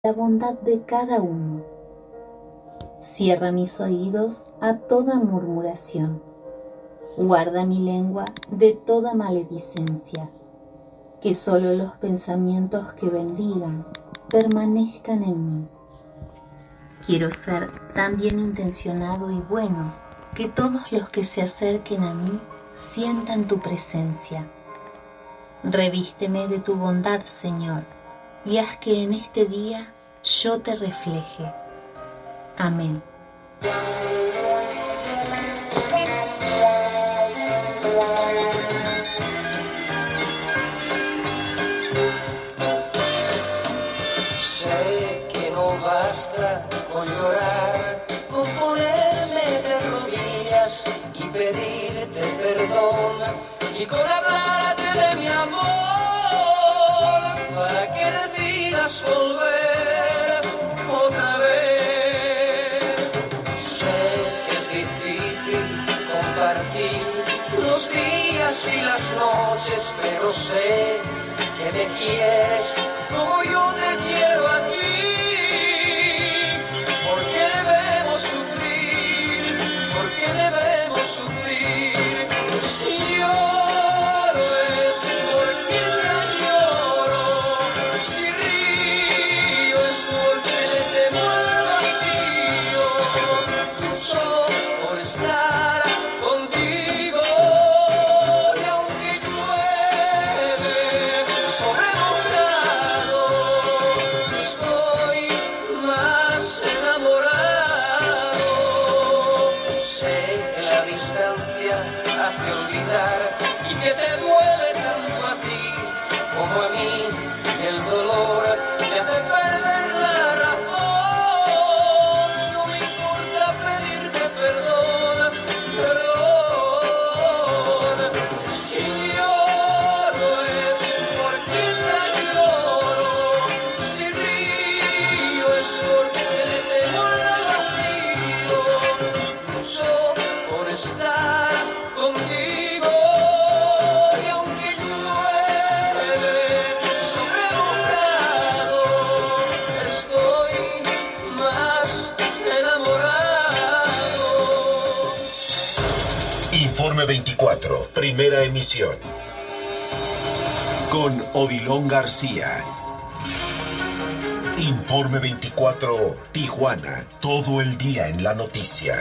la bondad de cada uno. Cierra mis oídos a toda murmuración. Guarda mi lengua de toda maledicencia. Que solo los pensamientos que bendigan permanezcan en mí. Quiero ser tan bien intencionado y bueno que todos los que se acerquen a mí sientan tu presencia. Revísteme de tu bondad, Señor, y haz que en este día yo te refleje. Amén. Sé que no basta con llorar, con ponerme de rodillas y pedirte perdón y con hablarte de mi amor para que decidas volver otra vez. Sé que es difícil compartir los días y las noches, pero sé que me quieres como yo te quiero a ti. ¿Por qué debemos sufrir? ¿Por qué debemos sufrir? Si lloro es porque te lloro, si río es porque le temo al vacío, solo por estar contigo. Y aunque llueve sobre mojado, estoy más enamorado. Sé que la distancia hace olvidar y que te duele tanto a ti como a mí, y el dolor me hace perder la razón. No me importa pedirte perdón, perdón. Si lloro es porque te lloro, si río es porque le temo al vacío, solo por estar contigo. Y aunque llueve sobre mojado, estoy más enamorado. Informe 24, primera emisión. Con Odilon García. Informe 24, Tijuana. Todo el día en la noticia.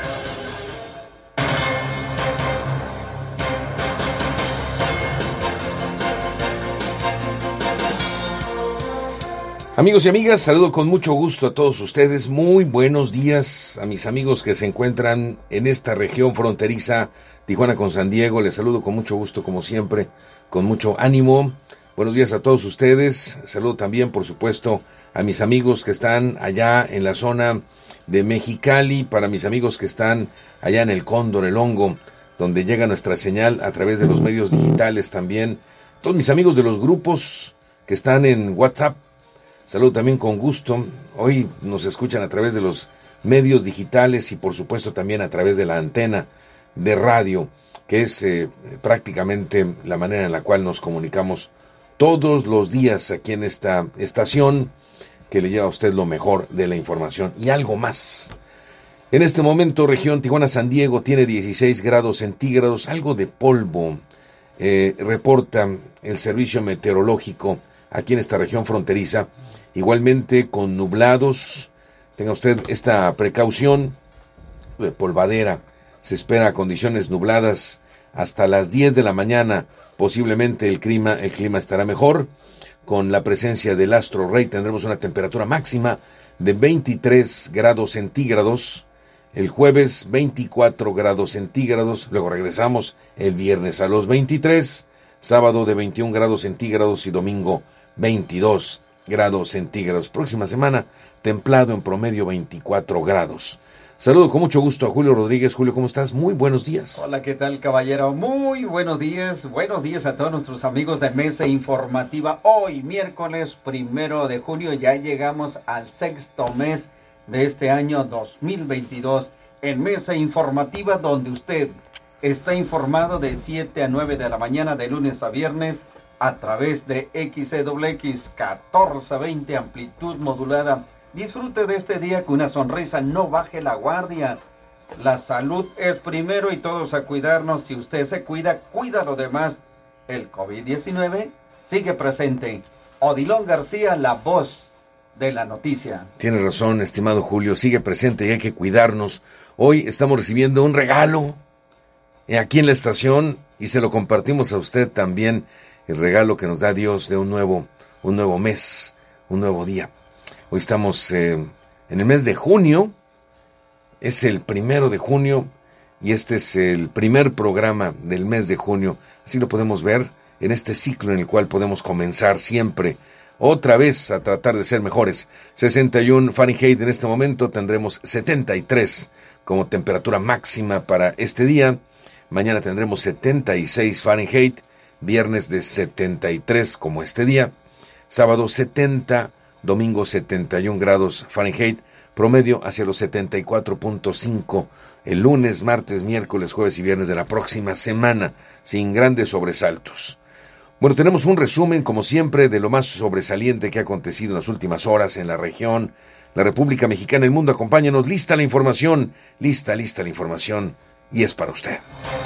Amigos y amigas, saludo con mucho gusto a todos ustedes. Muy buenos días a mis amigos que se encuentran en esta región fronteriza, Tijuana con San Diego. Les saludo con mucho gusto, como siempre, con mucho ánimo. Buenos días a todos ustedes. Saludo también, por supuesto, a mis amigos que están allá en la zona de Mexicali, para mis amigos que están allá en el Cóndor, el Hongo, donde llega nuestra señal a través de los medios digitales también. Todos mis amigos de los grupos que están en WhatsApp, saludo también con gusto. Hoy nos escuchan a través de los medios digitales y por supuesto también a través de la antena de radio, que es prácticamente la manera en la cual nos comunicamos todos los días aquí en esta estación que le lleva a usted lo mejor de la información y algo más. En este momento, región Tijuana-San Diego tiene 16 grados centígrados, algo de polvo, reporta el servicio meteorológico aquí en esta región fronteriza, igualmente con nublados. Tenga usted esta precaución de polvadera. Se espera condiciones nubladas hasta las 10 de la mañana. Posiblemente el clima estará mejor. Con la presencia del astro rey tendremos una temperatura máxima de 23 grados centígrados. El jueves 24 grados centígrados. Luego regresamos el viernes a los 23. Sábado de 21 grados centígrados y domingo 22 grados centígrados. Próxima semana, templado en promedio 24 grados. Saludo con mucho gusto a Julio Rodríguez. Julio, ¿cómo estás? Muy buenos días. Hola, ¿qué tal, caballero? Muy buenos días. Buenos días a todos nuestros amigos de Mesa Informativa. Hoy, miércoles 1 de junio, ya llegamos al sexto mes de este año 2022 en Mesa Informativa, donde usted está informado de 7 a 9 de la mañana, de lunes a viernes, a través de XCWX 1420 amplitud modulada. Disfrute de este día con una sonrisa, no baje la guardia. La salud es primero y todos a cuidarnos. Si usted se cuida, cuida lo demás. El COVID-19 sigue presente. Odilon García, la voz de la noticia. Tiene razón, estimado Julio, sigue presente y hay que cuidarnos. Hoy estamos recibiendo un regalo aquí en la estación y se lo compartimos a usted también, el regalo que nos da Dios de un nuevo mes, un nuevo día. Hoy estamos en el mes de junio, es el 1 de junio y este es el primer programa del mes de junio. Así lo podemos ver en este ciclo en el cual podemos comenzar siempre otra vez a tratar de ser mejores. 61 Fahrenheit en este momento, tendremos 73 como temperatura máxima para este día. Mañana tendremos 76 Fahrenheit, viernes de 73 como este día, sábado 70, domingo 71 grados Fahrenheit, promedio hacia los 74.5 el lunes, martes, miércoles, jueves y viernes de la próxima semana, sin grandes sobresaltos. Bueno, tenemos un resumen, como siempre, de lo más sobresaliente que ha acontecido en las últimas horas en la región, la República Mexicana, el mundo. Acompáñanos, lista la información, lista la información, y es para usted.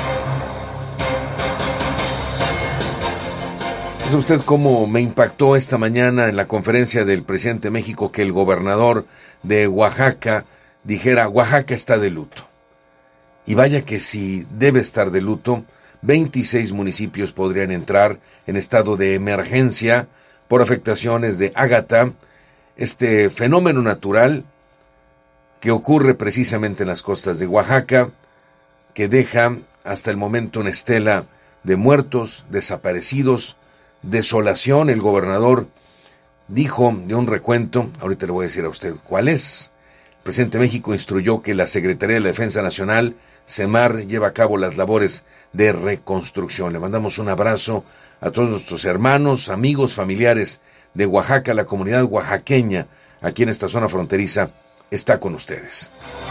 ¿Sabe usted cómo me impactó esta mañana en la conferencia del presidente de México que el gobernador de Oaxaca dijera: Oaxaca está de luto? Y vaya que si debe estar de luto. 26 municipios podrían entrar en estado de emergencia por afectaciones de Ágata, este fenómeno natural que ocurre precisamente en las costas de Oaxaca, que deja hasta el momento una estela de muertos, desaparecidos, desolación. El gobernador dijo de un recuento, ahorita le voy a decir a usted cuál es. El presidente de México instruyó que la Secretaría de la Defensa Nacional, SEMAR, lleva a cabo las labores de reconstrucción. Le mandamos un abrazo a todos nuestros hermanos, amigos, familiares de Oaxaca. La comunidad oaxaqueña aquí en esta zona fronteriza está con ustedes.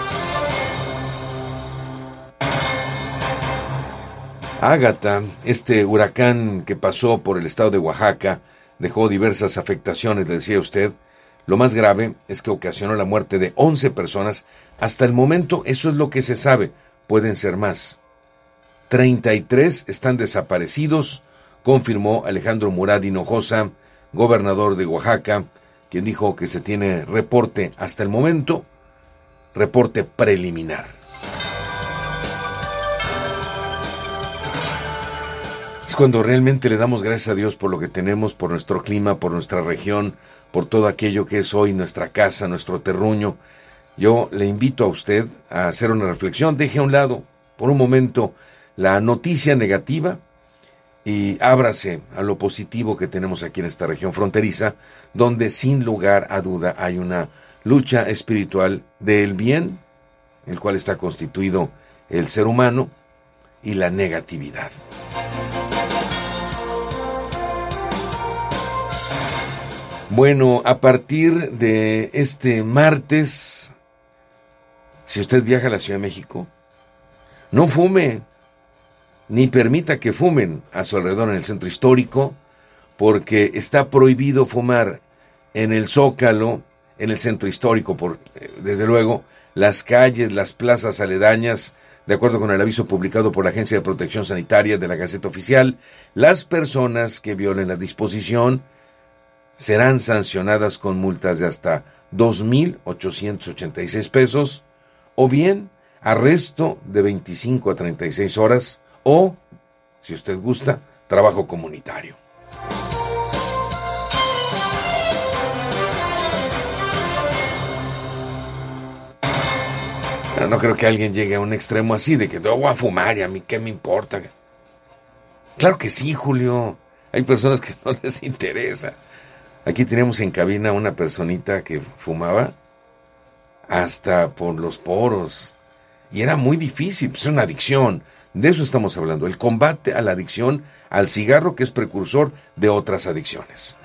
Ágata, este huracán que pasó por el estado de Oaxaca, dejó diversas afectaciones, le decía usted. Lo más grave es que ocasionó la muerte de 11 personas. Hasta el momento, eso es lo que se sabe. Pueden ser más. 33 están desaparecidos, confirmó Alejandro Murat Hinojosa, gobernador de Oaxaca, quien dijo que se tiene reporte hasta el momento, reporte preliminar. Es cuando realmente le damos gracias a Dios por lo que tenemos, por nuestro clima, por nuestra región, por todo aquello que es hoy nuestra casa, nuestro terruño. Yo le invito a usted a hacer una reflexión. Deje a un lado por un momento la noticia negativa y ábrase a lo positivo que tenemos aquí en esta región fronteriza, donde sin lugar a duda hay una lucha espiritual del bien, el cual está constituido el ser humano, y la negatividad. Bueno, a partir de este martes, si usted viaja a la Ciudad de México, no fume, ni permita que fumen a su alrededor en el centro histórico, porque está prohibido fumar en el Zócalo, en el centro histórico, desde luego, las calles, las plazas aledañas. De acuerdo con el aviso publicado por la Agencia de Protección Sanitaria de la Gaceta Oficial, las personas que violen la disposición serán sancionadas con multas de hasta 2,886 pesos, o bien arresto de 25 a 36 horas, o, si usted gusta, trabajo comunitario. Pero no creo que alguien llegue a un extremo así de que yo voy a fumar y a mí qué me importa. Claro que sí, Julio. Hay personas que no les interesa. Aquí tenemos en cabina una personita que fumaba hasta por los poros. Y era muy difícil, pues es una adicción. De eso estamos hablando, el combate a la adicción al cigarro, que es precursor de otras adicciones.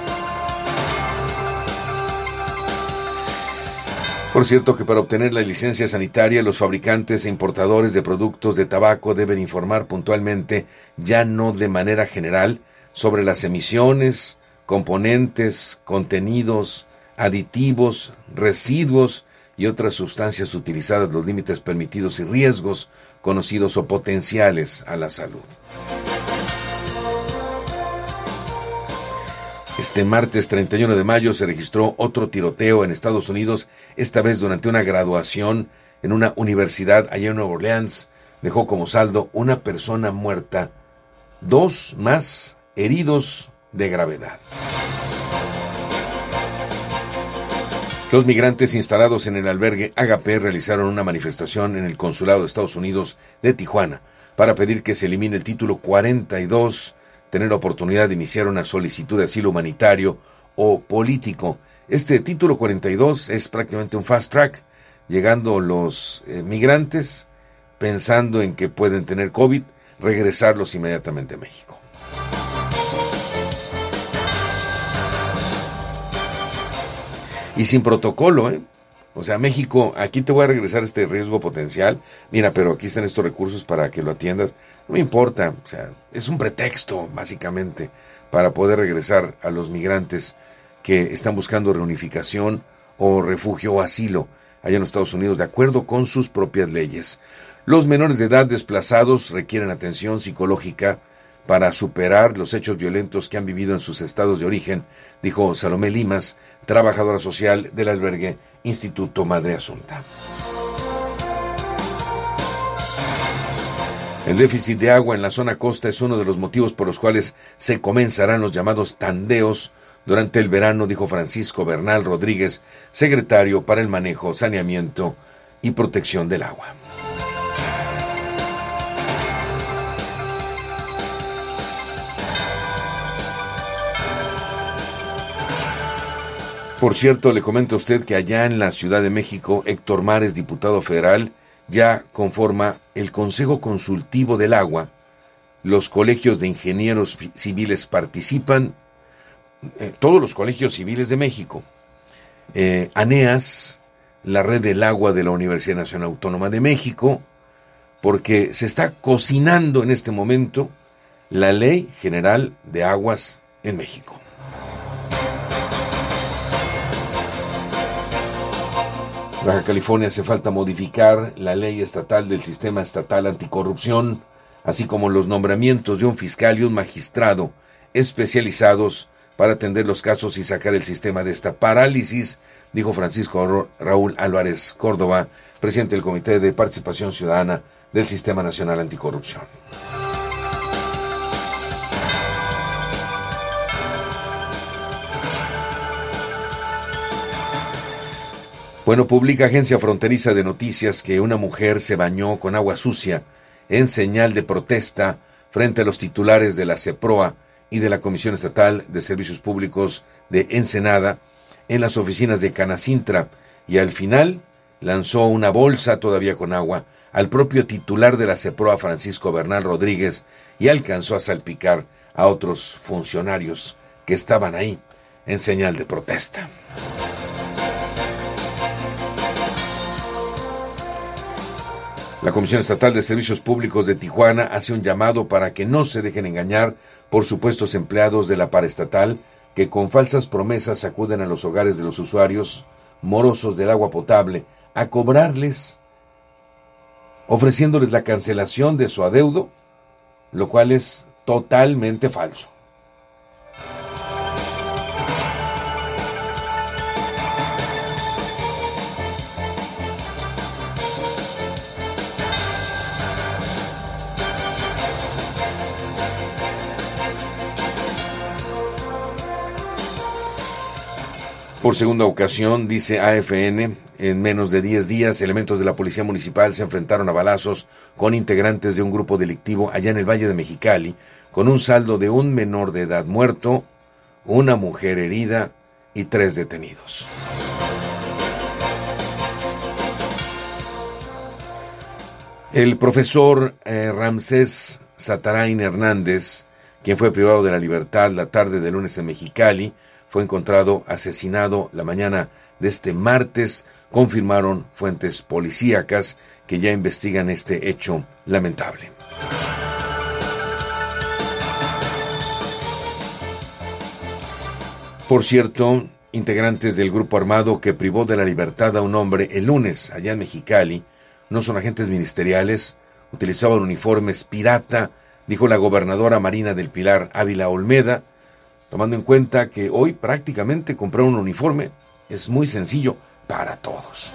Por cierto que para obtener la licencia sanitaria, los fabricantes e importadores de productos de tabaco deben informar puntualmente, ya no de manera general, sobre las emisiones, componentes, contenidos, aditivos, residuos y otras sustancias utilizadas, los límites permitidos y riesgos conocidos o potenciales a la salud. Este martes 31 de mayo se registró otro tiroteo en Estados Unidos, esta vez durante una graduación en una universidad allá en Nueva Orleans. Dejó como saldo una persona muerta, 2 más heridos de gravedad. Los migrantes instalados en el albergue Agape realizaron una manifestación en el Consulado de Estados Unidos de Tijuana para pedir que se elimine el título 42, tener la oportunidad de iniciar una solicitud de asilo humanitario o político. Este título 42 es prácticamente un fast track, llegando los migrantes pensando en que pueden tener COVID, regresarlos inmediatamente a México. Y sin protocolo, O sea, México, aquí te voy a regresar este riesgo potencial. Mira, pero aquí están estos recursos para que lo atiendas. No me importa, o sea, es un pretexto, básicamente, para poder regresar a los migrantes que están buscando reunificación o refugio o asilo allá en los Estados Unidos, de acuerdo con sus propias leyes. Los menores de edad desplazados requieren atención psicológica para superar los hechos violentos que han vivido en sus estados de origen, dijo Salomé Limas, trabajadora social del albergue Instituto Madre Asunta. El déficit de agua en la zona costa es uno de los motivos por los cuales se comenzarán los llamados tandeos durante el verano, dijo Francisco Bernal Rodríguez, secretario para el manejo, saneamiento y protección del agua. Por cierto, le comento a usted que allá en la Ciudad de México, Héctor Mares, diputado federal, ya conforma el Consejo Consultivo del Agua. Los colegios de ingenieros civiles participan, todos los colegios civiles de México. ANEAS, la Red del Agua de la Universidad Nacional Autónoma de México, porque se está cocinando en este momento la Ley General de Aguas en México. Baja California hace falta modificar la ley estatal del Sistema Estatal Anticorrupción, así como los nombramientos de un fiscal y un magistrado especializados para atender los casos y sacar el sistema de esta parálisis, dijo Francisco Raúl Álvarez Córdoba, presidente del Comité de Participación Ciudadana del Sistema Nacional Anticorrupción. Bueno, publica Agencia Fronteriza de Noticias que una mujer se bañó con agua sucia en señal de protesta frente a los titulares de la CEPROA y de la Comisión Estatal de Servicios Públicos de Ensenada en las oficinas de Canacintra, y al final lanzó una bolsa todavía con agua al propio titular de la CEPROA, Francisco Bernal Rodríguez, y alcanzó a salpicar a otros funcionarios que estaban ahí en señal de protesta. La Comisión Estatal de Servicios Públicos de Tijuana hace un llamado para que no se dejen engañar por supuestos empleados de la paraestatal que con falsas promesas acuden a los hogares de los usuarios morosos del agua potable a cobrarles, ofreciéndoles la cancelación de su adeudo, lo cual es totalmente falso. Por segunda ocasión, dice AFN, en menos de 10 días, elementos de la Policía Municipal se enfrentaron a balazos con integrantes de un grupo delictivo allá en el Valle de Mexicali, con un saldo de un menor de edad muerto, una mujer herida y 3 detenidos. El profesor Ramsés Satarain Hernández, quien fue privado de la libertad la tarde del lunes en Mexicali, fue encontrado asesinado la mañana de este martes, confirmaron fuentes policíacas que ya investigan este hecho lamentable. Por cierto, integrantes del grupo armado que privó de la libertad a un hombre el lunes allá en Mexicali no son agentes ministeriales, utilizaban uniformes pirata, dijo la gobernadora Marina del Pilar Ávila Olmeda, tomando en cuenta que hoy prácticamente comprar un uniforme es muy sencillo para todos.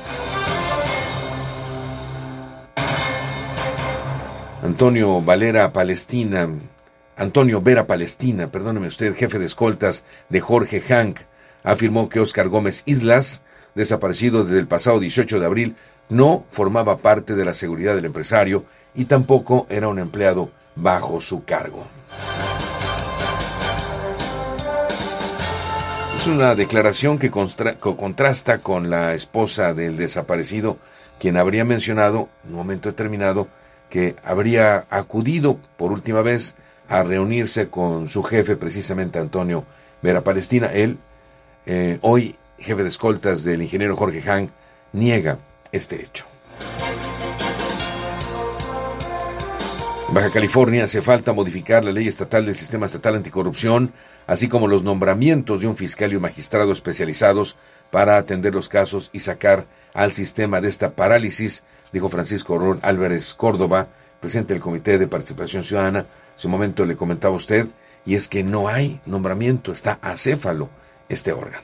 Antonio Vera Palestina, perdóneme usted, jefe de escoltas de Jorge Hank, afirmó que Óscar Gómez Islas, desaparecido desde el pasado 18 de abril, no formaba parte de la seguridad del empresario y tampoco era un empleado bajo su cargo. Es una declaración que contrasta con la esposa del desaparecido, quien habría mencionado en un momento determinado que habría acudido por última vez a reunirse con su jefe, precisamente Antonio Vera Palestina. Él, hoy jefe de escoltas del ingeniero Jorge Hank, niega este hecho. En Baja California hace falta modificar la ley estatal del Sistema Estatal Anticorrupción, así como los nombramientos de un fiscal y un magistrado especializados para atender los casos y sacar al sistema de esta parálisis, dijo Francisco Ron Álvarez Córdoba, presidente del Comité de Participación Ciudadana. Hace un momento le comentaba a usted, y es que no hay nombramiento, está acéfalo este órgano.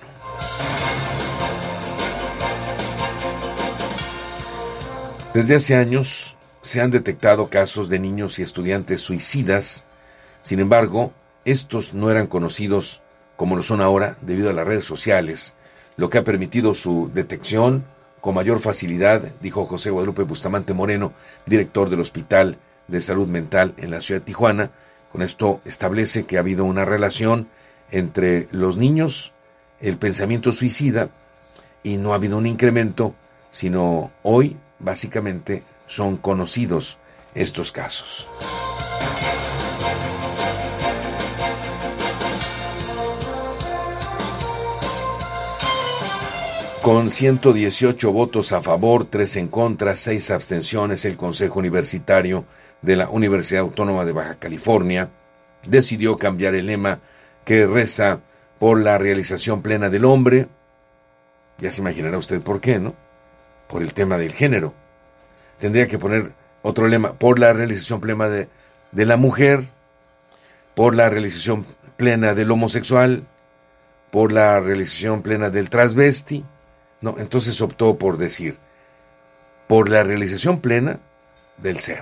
Desde hace años se han detectado casos de niños y estudiantes suicidas. Sin embargo, estos no eran conocidos como lo son ahora debido a las redes sociales, lo que ha permitido su detección con mayor facilidad, dijo José Guadalupe Bustamante Moreno, director del Hospital de Salud Mental en la ciudad de Tijuana. Con esto establece que ha habido una relación entre los niños, el pensamiento suicida, y no ha habido un incremento, sino hoy básicamente son conocidos estos casos. Con 118 votos a favor, 3 en contra, 6 abstenciones, el Consejo Universitario de la Universidad Autónoma de Baja California decidió cambiar el lema que reza por la realización plena del hombre. Ya se imaginará usted por qué, ¿no? Por el tema del género. Tendría que poner otro lema, por la realización plena de la mujer, por la realización plena del homosexual, por la realización plena del transvesti. No, entonces optó por decir, por la realización plena del ser.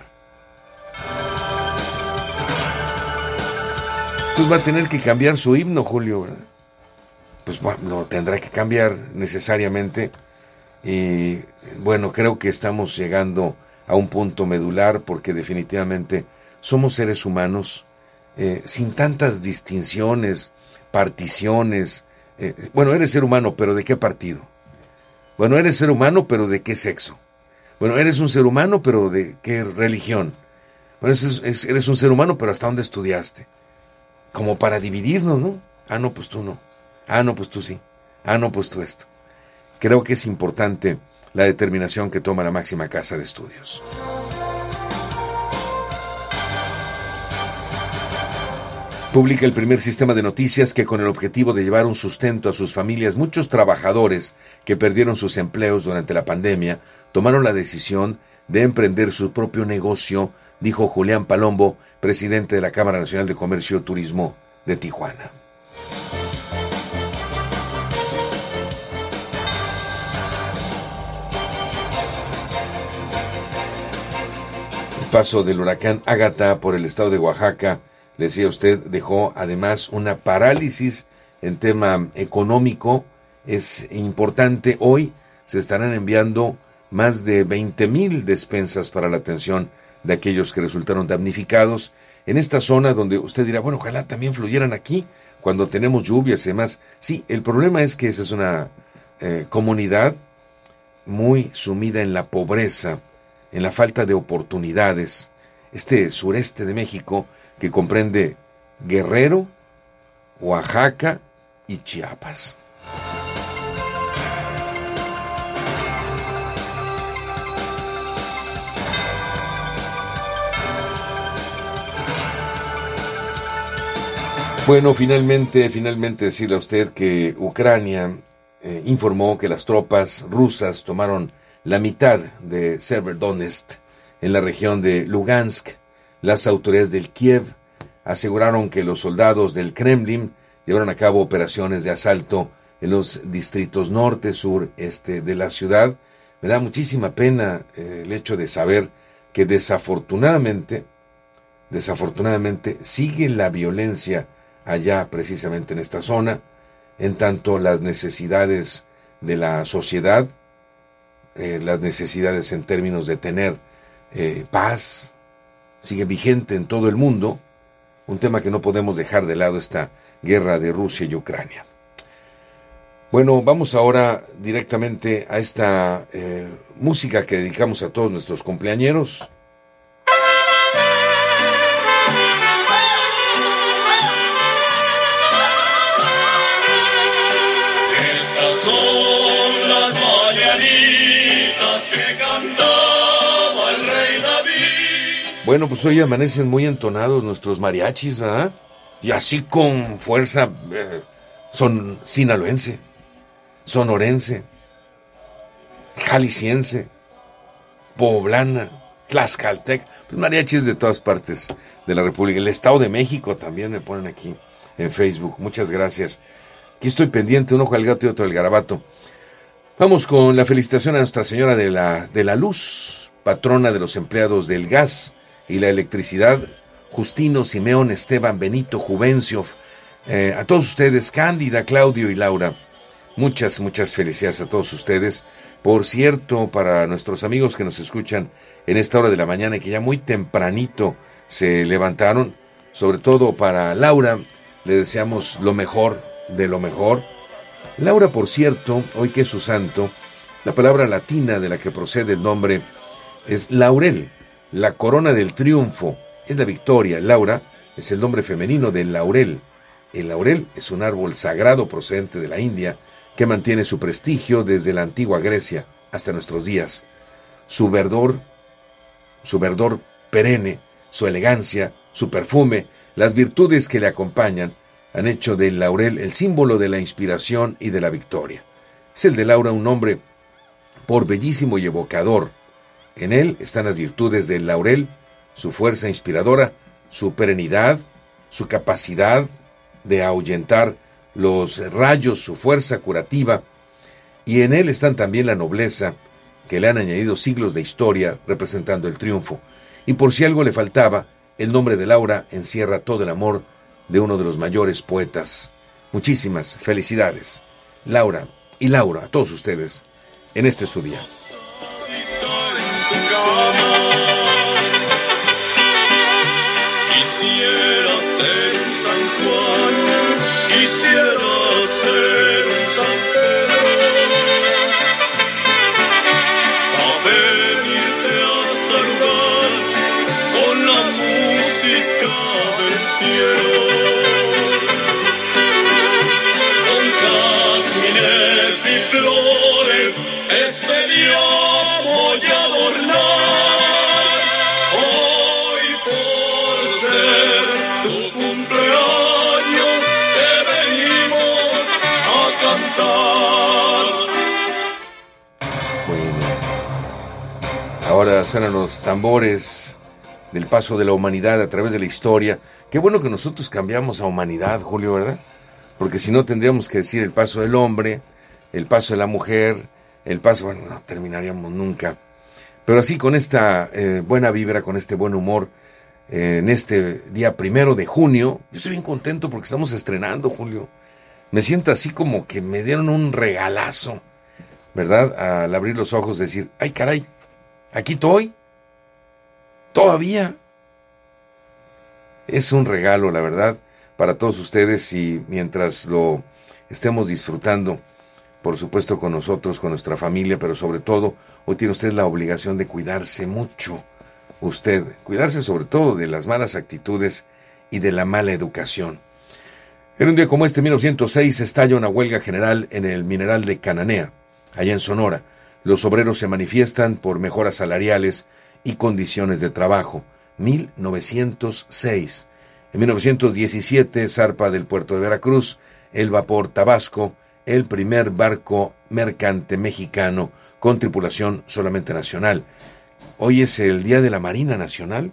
Entonces va a tener que cambiar su himno, Julio, ¿verdad? Pues bueno, lo tendrá que cambiar necesariamente. Y bueno, creo que estamos llegando a un punto medular porque definitivamente somos seres humanos sin tantas distinciones, particiones. Bueno, eres ser humano, pero ¿de qué partido? Bueno, eres ser humano, pero ¿de qué sexo? Bueno, eres un ser humano, pero ¿de qué religión? Bueno, eres un ser humano, pero ¿hasta dónde estudiaste? Como para dividirnos, ¿no? Ah, no, pues tú no. Ah, no, pues tú sí. Ah, no, pues tú esto. Creo que es importante la determinación que toma la máxima casa de estudios. Publica el primer sistema de noticias que, con el objetivo de llevar un sustento a sus familias, muchos trabajadores que perdieron sus empleos durante la pandemia tomaron la decisión de emprender su propio negocio, dijo Julián Palombo, presidente de la Cámara Nacional de Comercio y Turismo de Tijuana. El paso del huracán Ágata por el estado de Oaxaca, le decía usted, dejó además una parálisis en tema económico. Es importante, hoy se estarán enviando más de 20,000 despensas para la atención de aquellos que resultaron damnificados en esta zona donde usted dirá, bueno, ojalá también fluyeran aquí cuando tenemos lluvias y demás. Sí, el problema es que esa es una comunidad muy sumida en la pobreza, en la falta de oportunidades. Este sureste de México que comprende Guerrero, Oaxaca y Chiapas. Bueno, finalmente decirle a usted que Ucrania informó que las tropas rusas tomaron la mitad de Severodonetsk en la región de Lugansk. Las autoridades del Kiev aseguraron que los soldados del Kremlin llevaron a cabo operaciones de asalto en los distritos norte, sur, este de la ciudad. Me da muchísima pena el hecho de saber que desafortunadamente sigue la violencia allá precisamente en esta zona, en tanto las necesidades de la sociedad, las necesidades en términos de tener paz, sigue vigente en todo el mundo, un tema que no podemos dejar de lado, esta guerra de Rusia y Ucrania. Bueno, vamos ahora directamente a esta música que dedicamos a todos nuestros cumpleañeros. Son las mañanitas que cantaba el rey David. Bueno, pues hoy amanecen muy entonados nuestros mariachis, ¿verdad? Y así con fuerza son sinaloense, sonorense, jalisciense, poblana, tlaxcaltec, pues mariachis de todas partes de la República. El Estado de México también me ponen aquí en Facebook. Muchas gracias. Aquí estoy pendiente, un ojo al gato y otro al garabato. Vamos con la felicitación a Nuestra Señora de la Luz, patrona de los empleados del gas y la electricidad, Justino, Simeón, Esteban, Benito, Juvencio, a todos ustedes, Cándida, Claudio y Laura. Muchas felicidades a todos ustedes. Por cierto, para nuestros amigos que nos escuchan en esta hora de la mañana y que ya muy tempranito se levantaron, sobre todo para Laura, le deseamos lo mejor de lo mejor. Laura, por cierto, hoy que es su santo, la palabra latina de la que procede el nombre es laurel, la corona del triunfo, es la victoria. Laura es el nombre femenino del laurel. El laurel es un árbol sagrado procedente de la India que mantiene su prestigio desde la antigua Grecia hasta nuestros días. Su verdor perenne, su elegancia, su perfume, las virtudes que le acompañan han hecho del laurel el símbolo de la inspiración y de la victoria. Es el de Laura un nombre por bellísimo y evocador. En él están las virtudes del laurel, su fuerza inspiradora, su perenidad, su capacidad de ahuyentar los rayos, su fuerza curativa, y en él están también la nobleza que le han añadido siglos de historia representando el triunfo. Y por si algo le faltaba, el nombre de Laura encierra todo el amor de uno de los mayores poetas. Muchísimas felicidades, Laura y Laura, a todos ustedes, en este su día. Quisiera ser un San Juan, quisiera ser un San Pedro, a venirte a saludar con la música del cielo. Y flores este día voy a adornar, hoy por ser tu cumpleaños te venimos a cantar. Bueno, ahora suenan los tambores del paso de la humanidad a través de la historia. Qué bueno que nosotros cambiamos a humanidad, Julio, ¿verdad? Porque si no tendríamos que decir el paso del hombre, el paso de la mujer, el paso, bueno, no terminaríamos nunca. Pero así, con esta buena vibra, con este buen humor, en este día 1 de junio, yo estoy bien contento porque estamos estrenando, Julio. Me siento así como que me dieron un regalazo, ¿verdad? Al abrir los ojos, decir, ay caray, aquí estoy, todavía. Es un regalo, la verdad, para todos ustedes, y mientras lo estemos disfrutando, por supuesto con nosotros, con nuestra familia, pero sobre todo, hoy tiene usted la obligación de cuidarse mucho. Usted, cuidarse sobre todo de las malas actitudes y de la mala educación. En un día como este, 1906, estalla una huelga general en el mineral de Cananea, allá en Sonora. Los obreros se manifiestan por mejoras salariales y condiciones de trabajo. 1906. En 1917 zarpa del puerto de Veracruz el vapor Tabasco, el primer barco mercante mexicano con tripulación solamente nacional. Hoy es el Día de la Marina Nacional.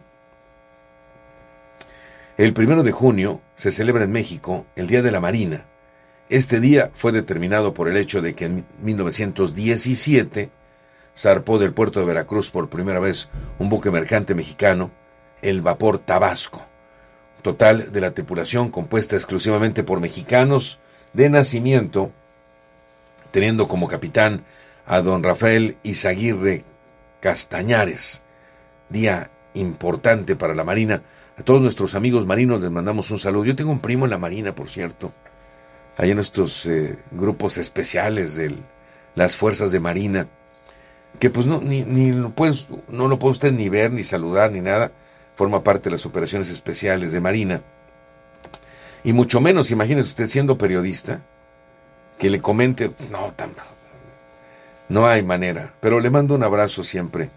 El 1 de junio se celebra en México el Día de la Marina. Este día fue determinado por el hecho de que en 1917 zarpó del puerto de Veracruz por primera vez un buque mercante mexicano, el vapor Tabasco. Total de la tripulación compuesta exclusivamente por mexicanos de nacimiento, teniendo como capitán a don Rafael Izaguirre Castañares. Día importante para la Marina. A todos nuestros amigos marinos les mandamos un saludo. Yo tengo un primo en la Marina, por cierto. Hay en estos grupos especiales de las fuerzas de Marina, que pues no lo puede usted ni ver, ni saludar, ni nada. Forma parte de las operaciones especiales de Marina. Y mucho menos, imagínese usted siendo periodista, que le comente, no hay manera. Pero le mando un abrazo siempre,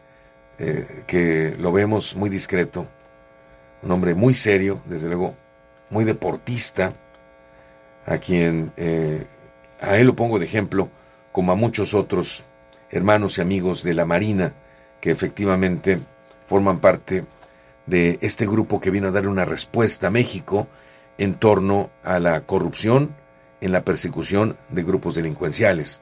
que lo vemos muy discreto, un hombre muy serio, desde luego, muy deportista, a quien a él lo pongo de ejemplo, como a muchos otros hermanos y amigos de la Marina, que efectivamente forman parte de este grupo que vino a darle una respuesta a México en torno a la corrupción en la persecución de grupos delincuenciales.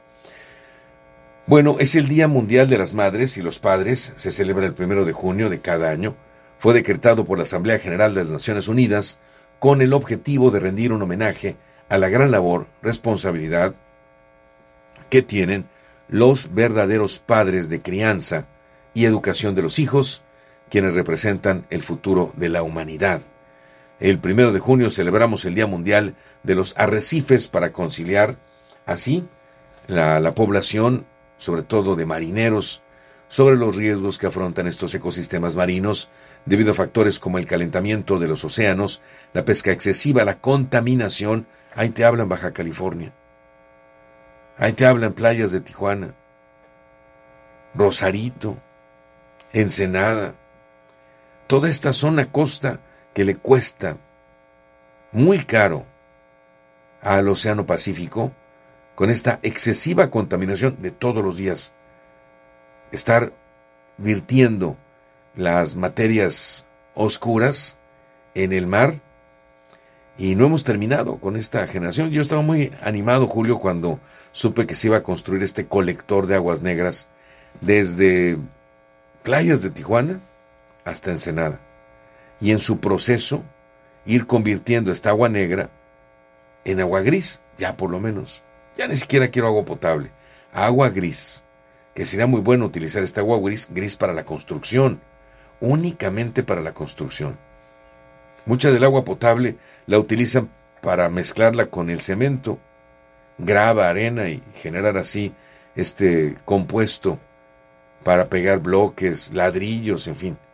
Bueno, es el Día Mundial de las Madres y los Padres, se celebra el 1 de junio de cada año, fue decretado por la Asamblea General de las Naciones Unidas con el objetivo de rendir un homenaje a la gran labor, responsabilidad que tienen los verdaderos padres de crianza y educación de los hijos, quienes representan el futuro de la humanidad. El 1 de junio celebramos el Día Mundial de los Arrecifes para conciliar así la población, sobre todo de marineros, sobre los riesgos que afrontan estos ecosistemas marinos debido a factores como el calentamiento de los océanos, la pesca excesiva, la contaminación. Ahí te hablan Baja California, ahí te hablan playas de Tijuana, Rosarito, Ensenada, toda esta zona costa que le cuesta muy caro al Océano Pacífico, con esta excesiva contaminación de todos los días. Estar virtiendo las materias oscuras en el mar, y no hemos terminado con esta generación. Yo estaba muy animado, Julio, cuando supe que se iba a construir este colector de aguas negras desde playas de Tijuana hasta Ensenada, y en su proceso ir convirtiendo esta agua negra en agua gris, ya por lo menos. Ya ni siquiera quiero agua potable, agua gris, que sería muy bueno utilizar esta agua gris para la construcción, únicamente para la construcción. Mucha del agua potable la utilizan para mezclarla con el cemento, grava, arena, y generar así este compuesto para pegar bloques, ladrillos, en fin.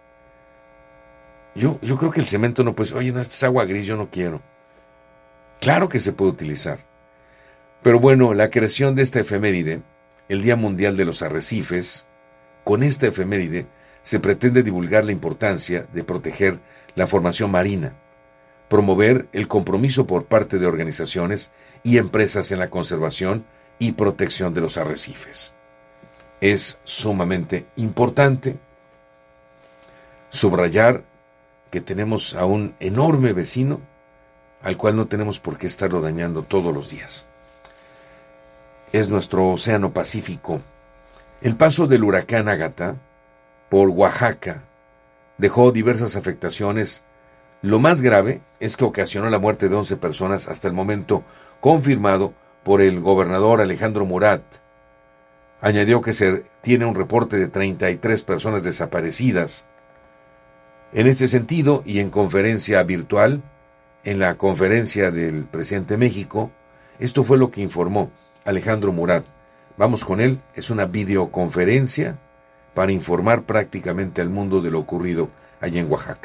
Yo creo que el cemento no puede, oye, no, esta es agua gris, yo no quiero. Claro que se puede utilizar. Pero bueno, la creación de esta efeméride, el Día Mundial de los Arrecifes, con esta efeméride se pretende divulgar la importancia de proteger la formación marina, promover el compromiso por parte de organizaciones y empresas en la conservación y protección de los arrecifes. Es sumamente importante subrayar que tenemos a un enorme vecino al cual no tenemos por qué estarlo dañando todos los días. Es nuestro Océano Pacífico. El paso del huracán Ágata por Oaxaca dejó diversas afectaciones. Lo más grave es que ocasionó la muerte de 11 personas hasta el momento, confirmado por el gobernador Alejandro Murat. Añadió que se tiene un reporte de 33 personas desaparecidas. En este sentido, y en conferencia virtual, en la conferencia del presidente de México, esto fue lo que informó Alejandro Murat. Vamos con él, es una videoconferencia para informar prácticamente al mundo de lo ocurrido allá en Oaxaca.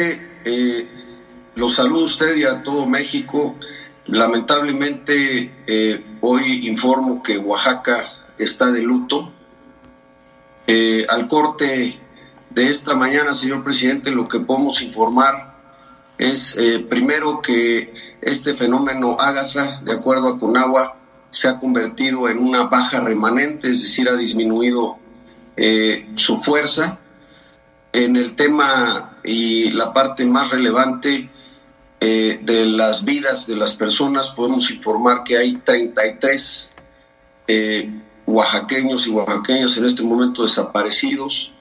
Lo saludo a usted y a todo México. Lamentablemente, hoy informo que Oaxaca está de luto. Al corte de esta mañana, señor presidente, lo que podemos informar es primero que este fenómeno Ágata, de acuerdo a Conagua, se ha convertido en una baja remanente, es decir, ha disminuido su fuerza. En el tema y la parte más relevante de las vidas de las personas, podemos informar que hay 33 oaxaqueños y oaxaqueñas en este momento desaparecidos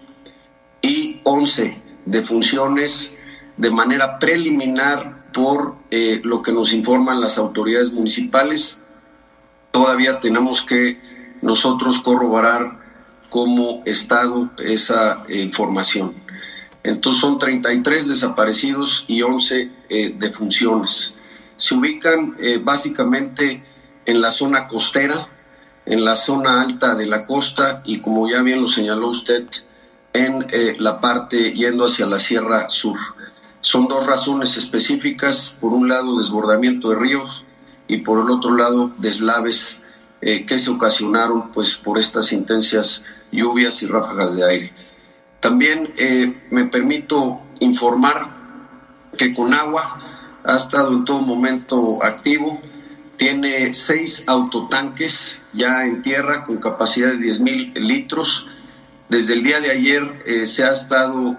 y 11 defunciones de manera preliminar por lo que nos informan las autoridades municipales. Todavía tenemos que nosotros corroborar como Estado esa información. Entonces son 33 desaparecidos y 11 defunciones. Se ubican básicamente en la zona costera, en la zona alta de la costa y, como ya bien lo señaló usted, en la parte yendo hacia la Sierra Sur. Son dos razones específicas: por un lado desbordamiento de ríos y por el otro lado deslaves que se ocasionaron pues por estas intensas lluvias y ráfagas de aire. También me permito informar que Conagua ha estado en todo momento activo, tiene 6 autotanques ya en tierra con capacidad de 10,000 litros. Desde el día de ayer se ha estado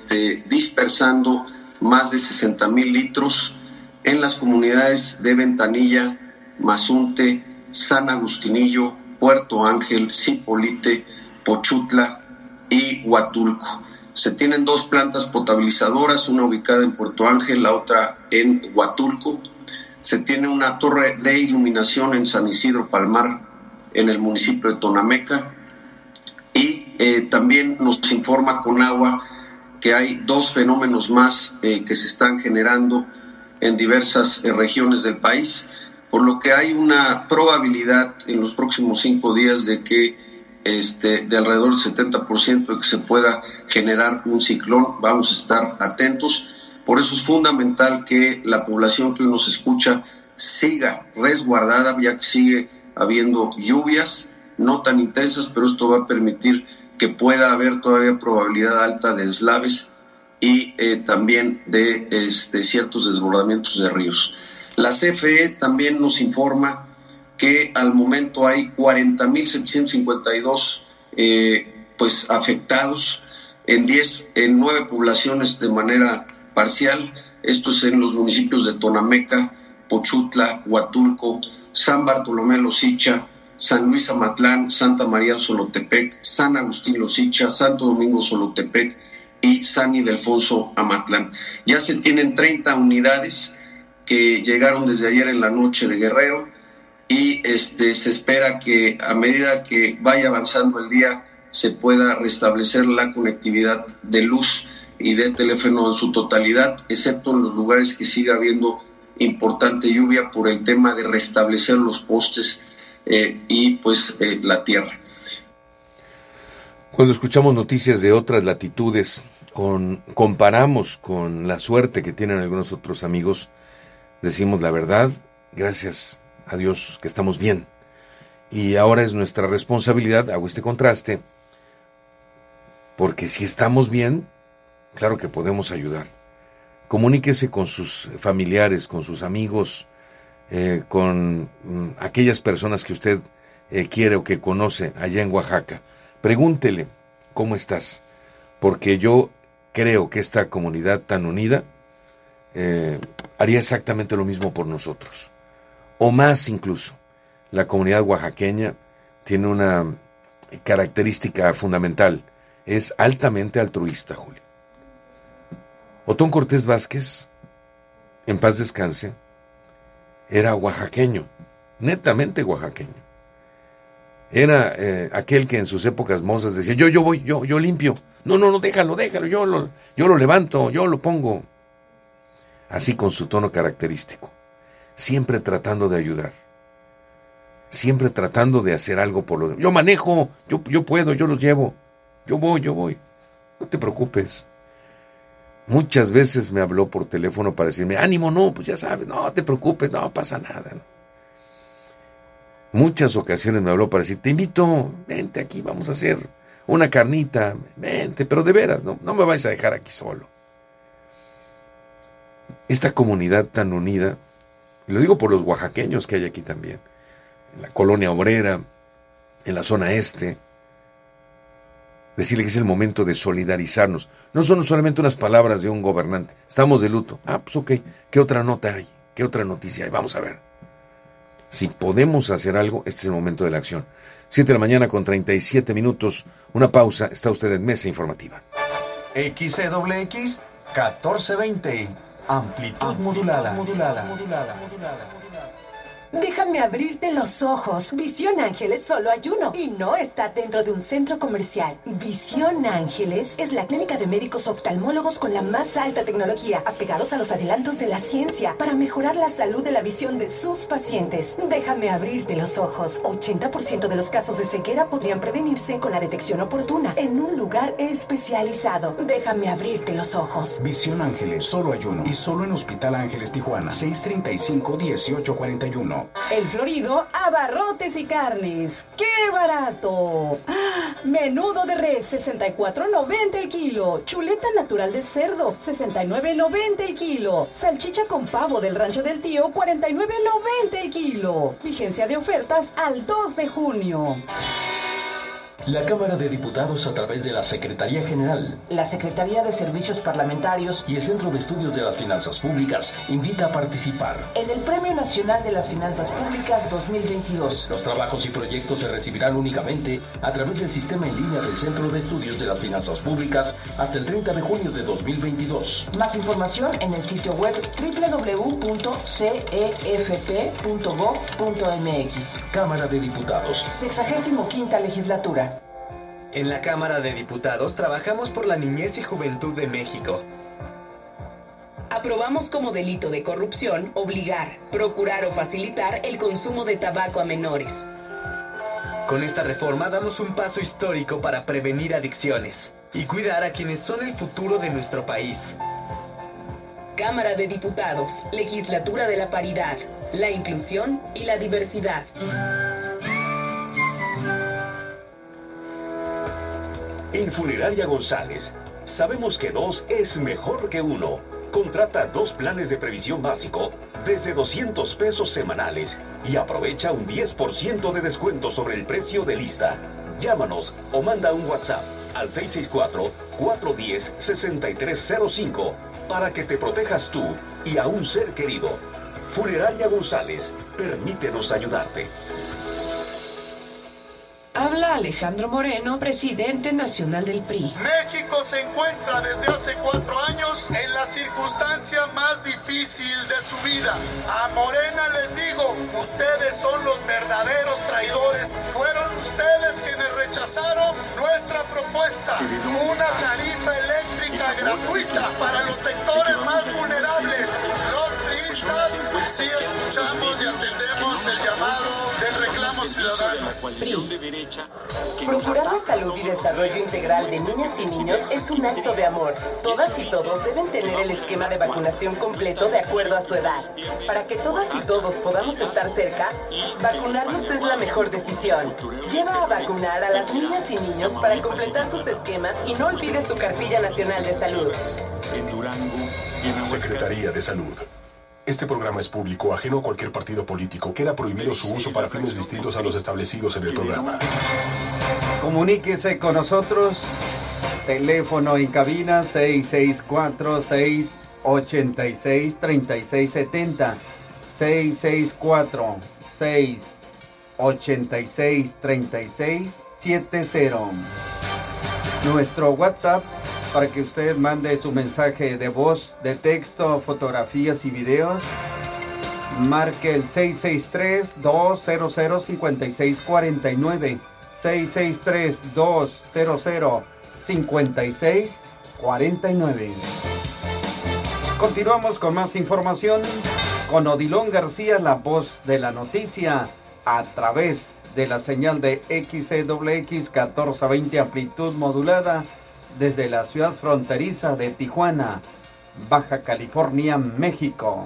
dispersando más de 60,000 litros en las comunidades de Ventanilla, Mazunte, San Agustinillo, Puerto Ángel, Zipolite, Pochutla y Huatulco. Se tienen 2 plantas potabilizadoras, una ubicada en Puerto Ángel, la otra en Huatulco. Se tiene una torre de iluminación en San Isidro Palmar, en el municipio de Tonameca. Y también nos informa Conagua que hay 2 fenómenos más que se están generando en diversas regiones del país, por lo que hay una probabilidad en los próximos 5 días de que de alrededor del 70% de que se pueda generar un ciclón. Vamos a estar atentos. Por eso es fundamental que la población que hoy nos escucha siga resguardada, ya que sigue habiendo lluvias, no tan intensas, pero esto va a permitir que pueda haber todavía probabilidad alta de deslaves y también de ciertos desbordamientos de ríos. La CFE también nos informa que al momento hay 40,752 pues afectados en 9 poblaciones de manera parcial. Esto es en los municipios de Tonameca, Pochutla, Huatulco, San Bartolomé Losicha, San Luis Amatlán, Santa María Solotepec, San Agustín Losicha, Santo Domingo Solotepec y San Ildefonso Amatlán. Ya se tienen 30 unidades que llegaron desde ayer en la noche de Guerrero y se espera que a medida que vaya avanzando el día se pueda restablecer la conectividad de luz y de teléfono en su totalidad, excepto en los lugares que siga habiendo importante lluvia por el tema de restablecer los postes y pues la tierra. Cuando escuchamos noticias de otras latitudes, comparamos con la suerte que tienen algunos otros amigos, decimos la verdad, gracias a Dios que estamos bien. Y ahora es nuestra responsabilidad, hago este contraste, porque si estamos bien, claro que podemos ayudar. Comuníquese con sus familiares, con sus amigos, con aquellas personas que usted quiere o que conoce allá en Oaxaca. Pregúntele, ¿cómo estás? Porque yo creo que esta comunidad tan unida haría exactamente lo mismo por nosotros. O más incluso. La comunidad oaxaqueña tiene una característica fundamental. Es altamente altruista, Julio. Otón Cortés Vázquez, en paz descanse, era oaxaqueño, netamente oaxaqueño. Era aquel que en sus épocas mozas decía, yo voy, yo limpio. No, déjalo, yo lo levanto, yo lo pongo. Así con su tono característico, siempre tratando de ayudar, siempre tratando de hacer algo por los demás. Yo manejo, yo puedo, yo los llevo, yo voy, no te preocupes. Muchas veces me habló por teléfono para decirme, ánimo, no, pues ya sabes, no te preocupes, no pasa nada. Muchas ocasiones me habló para decir, te invito, vente aquí, vamos a hacer una carnita, vente, pero de veras, no me vais a dejar aquí solo. esta comunidad tan unida, y lo digo por los oaxaqueños que hay aquí también, en la colonia obrera, en la zona este, decirle que es el momento de solidarizarnos. No son solamente unas palabras de un gobernante. Estamos de luto. Pues ok. ¿Qué otra nota hay? ¿Qué otra noticia hay? Vamos a ver. Si podemos hacer algo, este es el momento de la acción. 7:37 a.m. Una pausa. Está usted en Mesa Informativa. XCWX 1420. Amplitud modulada. Déjame abrirte los ojos. Visión Ángeles solo hay uno y no está dentro de un centro comercial. Visión Ángeles es la clínica de médicos oftalmólogos con la más alta tecnología, apegados a los adelantos de la ciencia para mejorar la salud de la visión de sus pacientes. Déjame abrirte los ojos. 80% de los casos de ceguera podrían prevenirse con la detección oportuna en un lugar especializado. Déjame abrirte los ojos. Visión Ángeles solo hay uno y solo en Hospital Ángeles Tijuana. 635-1841. El Florido, abarrotes y carnes. ¡Qué barato! Menudo de res, $64.90 el kilo. Chuleta natural de cerdo, $69.90 el kilo. Salchicha con pavo del Rancho del Tío, $49.90 el kilo. Vigencia de ofertas al 2 de junio. La Cámara de Diputados, a través de la Secretaría General, la Secretaría de Servicios Parlamentarios y el Centro de Estudios de las Finanzas Públicas, invita a participar en el Premio Nacional de las Finanzas Públicas 2022. Los trabajos y proyectos se recibirán únicamente a través del sistema en línea del Centro de Estudios de las Finanzas Públicas hasta el 30 de junio de 2022. Más información en el sitio web www.cefp.gov.mx. Cámara de Diputados, 65ª Legislatura. En la Cámara de Diputados trabajamos por la niñez y juventud de México. Aprobamos como delito de corrupción obligar, procurar o facilitar el consumo de tabaco a menores. Con esta reforma damos un paso histórico para prevenir adicciones y cuidar a quienes son el futuro de nuestro país. Cámara de Diputados, Legislatura de la Paridad, la Inclusión y la Diversidad. En Funeraria González, sabemos que 2 es mejor que 1. Contrata 2 planes de previsión básico desde $200 semanales y aprovecha un 10% de descuento sobre el precio de lista. Llámanos o manda un WhatsApp al 664-410-6305 para que te protejas tú y a un ser querido. Funeraria González, permítenos ayudarte. Habla Alejandro Moreno, presidente nacional del PRI. México se encuentra desde hace 4 años en la circunstancia más difícil de su vida. A Morena les digo, ustedes son los verdaderos traidores. Fueron ustedes quienes rechazaron nuestra propuesta. Una tarifa eléctrica gratuita para los sectores más vulnerables. Los priistas sí escuchamos y atendemos el llamado del reclamo ciudadano. PRI. Procurar la salud y desarrollo integral de niñas y niños es un acto de amor. Todas y todos deben tener el esquema de vacunación completo de acuerdo a su edad. Para que todas y todos podamos estar cerca, vacunarnos es la mejor decisión. Lleva a vacunar a las niñas y niños para completar sus esquemas y no olvides tu cartilla nacional de salud. Secretaría de Salud. Este programa es público, ajeno a cualquier partido político. Queda prohibido su uso para fines distintos a los establecidos en el programa. Comuníquese con nosotros. Teléfono en cabina 664-686-3670. 664-686-3670. Nuestro WhatsApp para que usted mande su mensaje de voz, de texto, fotografías y videos. Marque el 663-200-5649. 663-200-5649. Continuamos con más información con Odilon García, la voz de la noticia, a través de la señal de XCWX 1420 amplitud modulada, desde la ciudad fronteriza de Tijuana, Baja California, México.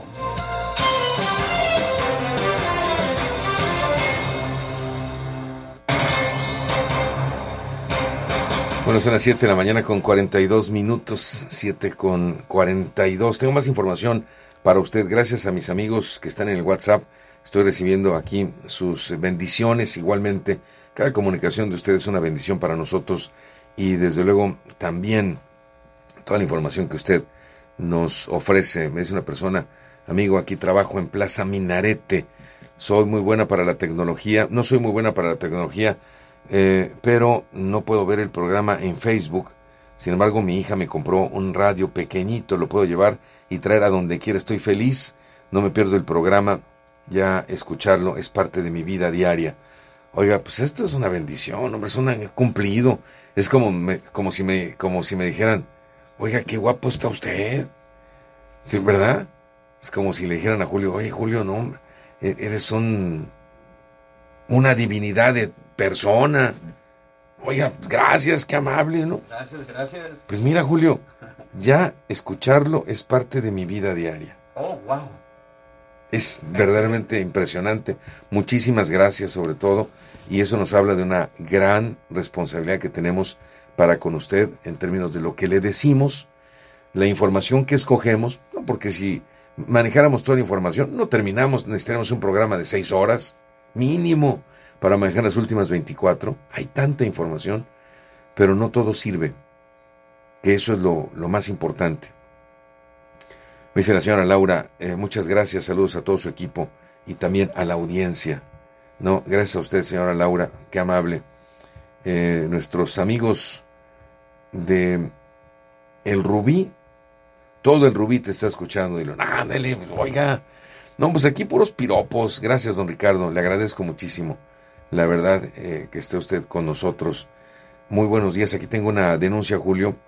Bueno, son las 7 de la mañana con 42 minutos, 7 con 42. Tengo más información para usted. Gracias a mis amigos que están en el WhatsApp. Estoy recibiendo aquí sus bendiciones. Igualmente, cada comunicación de ustedes es una bendición para nosotros. Y desde luego también toda la información que usted nos ofrece. Es una persona, amigo, aquí trabajo en Plaza Minarete. Soy muy buena para la tecnología. No soy muy buena para la tecnología, pero no puedo ver el programa en Facebook. Sin embargo, mi hija me compró un radio pequeñito. Lo puedo llevar y traer a donde quiera. Estoy feliz. No me pierdo el programa. Ya escucharlo es parte de mi vida diaria. Oiga, pues esto es una bendición, hombre, es un cumplido. Es como si me dijeran, oiga, qué guapo está usted. Sí, ¿verdad? Es como si le dijeran a Julio, oye, Julio, no, eres una divinidad de persona. Oiga, gracias, qué amable, ¿no? Gracias. Pues mira, Julio, ya escucharlo es parte de mi vida diaria. Oh, wow. Es verdaderamente impresionante. Muchísimas gracias sobre todo, y eso nos habla de una gran responsabilidad que tenemos para con usted en términos de lo que le decimos, la información que escogemos, ¿no? Porque si manejáramos toda la información, no terminamos, necesitaríamos un programa de 6 horas, mínimo, para manejar las últimas 24. Hay tanta información, pero no todo sirve, que eso es lo más importante. Me dice la señora Laura, muchas gracias, saludos a todo su equipo y también a la audiencia. No, gracias a usted, señora Laura, qué amable. Nuestros amigos de El Rubí, todo el Rubí te está escuchando. Y ándale, oiga. No, pues aquí puros piropos. Gracias, don Ricardo, le agradezco muchísimo. La verdad, que esté usted con nosotros. Muy buenos días, aquí tengo una denuncia, Julio.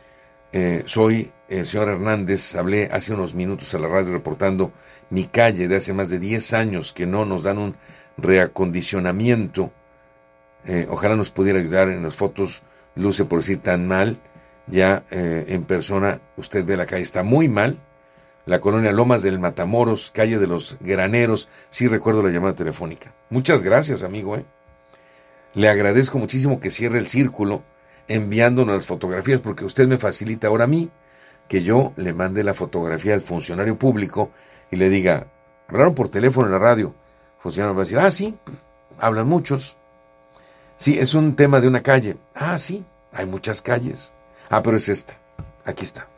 Soy el señor Hernández, hablé hace unos minutos a la radio reportando mi calle de hace más de 10 años que no nos dan un reacondicionamiento. Ojalá nos pudiera ayudar. En las fotos luce, por decir, tan mal. Ya en persona usted ve la calle, está muy mal. La colonia Lomas del Matamoros, calle de los Graneros. Sí recuerdo la llamada telefónica. Muchas gracias, amigo. Le agradezco muchísimo que cierre el círculo enviándonos las fotografías, porque usted me facilita ahora a mí que yo le mande la fotografía al funcionario público y le diga, hablaron por teléfono en la radio. El funcionario va a decir, sí, pues, hablan muchos. Sí, es un tema de una calle. Sí, hay muchas calles. Pero es esta, aquí está.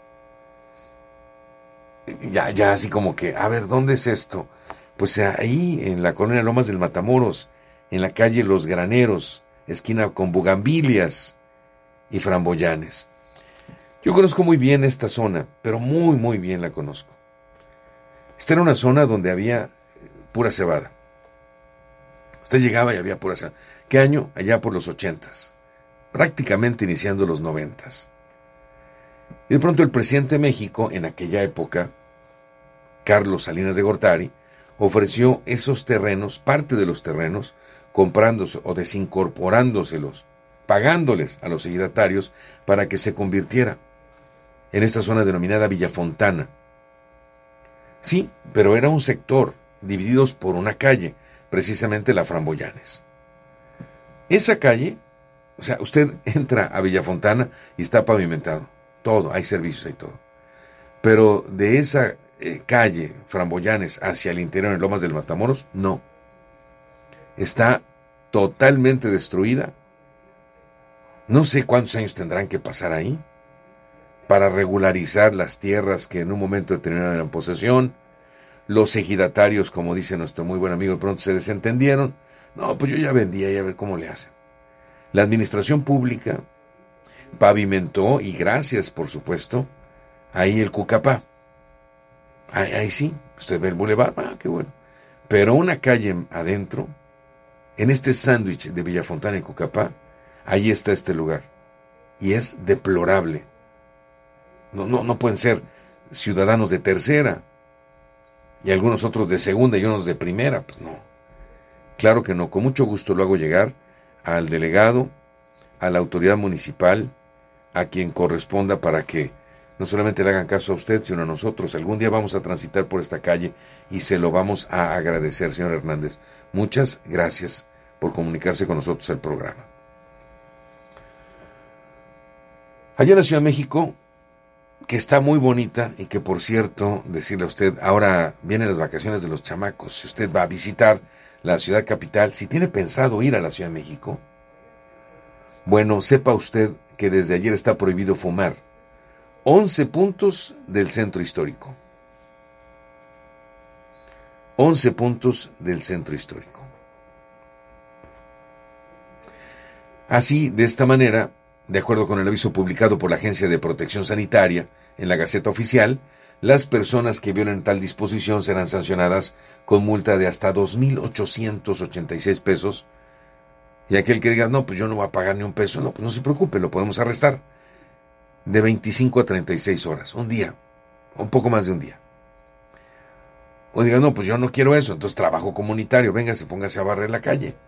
Ya así como que, a ver, ¿dónde es esto? Pues ahí, en la colonia Lomas del Matamoros, en la calle Los Graneros, esquina con Bugambilias y Framboyanes. Yo conozco muy bien esta zona, pero muy, muy bien la conozco. Esta era una zona donde había pura cebada. Usted llegaba y había pura cebada. ¿Qué año? Allá por los 80s, prácticamente iniciando los 90s. Y de pronto el presidente de México, en aquella época, Carlos Salinas de Gortari, ofreció esos terrenos, parte de los terrenos, comprándose o desincorporándoselos, pagándoles a los ejidatarios para que se convirtiera en esta zona denominada Villa Fontana. Sí, pero era un sector divididos por una calle, precisamente la Framboyanes. Esa calle, o sea, usted entra a Villa Fontana y está pavimentado, todo, hay servicios y todo. Pero de esa calle Framboyanes hacia el interior en Lomas del Matamoros, no. Está totalmente destruida. No sé cuántos años tendrán que pasar ahí para regularizar las tierras que en un momento determinado eran posesión. Los ejidatarios, como dice nuestro muy buen amigo, de pronto se desentendieron. No, pues yo ya vendía y a ver cómo le hacen. La administración pública pavimentó, y gracias, por supuesto, ahí el Cucapá. Ahí sí, usted ve el bulevar, qué bueno. Pero una calle adentro, en este sándwich de Villa Fontana y Cucapá, ahí está este lugar. Y es deplorable. No pueden ser ciudadanos de tercera, y algunos otros de segunda y unos de primera, pues no. Claro que no, con mucho gusto lo hago llegar al delegado, a la autoridad municipal, a quien corresponda, para que no solamente le hagan caso a usted, sino a nosotros. Algún día vamos a transitar por esta calle y se lo vamos a agradecer, señor Hernández. Muchas gracias por comunicarse con nosotros al programa. Allá en la Ciudad de México, que está muy bonita y que, por cierto, decirle a usted, ahora vienen las vacaciones de los chamacos. Si usted va a visitar la ciudad capital, si tiene pensado ir a la Ciudad de México, bueno, sepa usted que desde ayer está prohibido fumar 11 puntos del centro histórico. 11 puntos del centro histórico. Así, de esta manera, de acuerdo con el aviso publicado por la Agencia de Protección Sanitaria en la Gaceta Oficial, las personas que violen tal disposición serán sancionadas con multa de hasta 2,886 pesos. Y aquel que diga, no, pues yo no voy a pagar ni un peso, no, pues no se preocupe, lo podemos arrestar. De 25 a 36 horas, un día, un poco más de un día. O diga, no, pues yo no quiero eso, entonces trabajo comunitario, véngase, póngase a barrer la calle.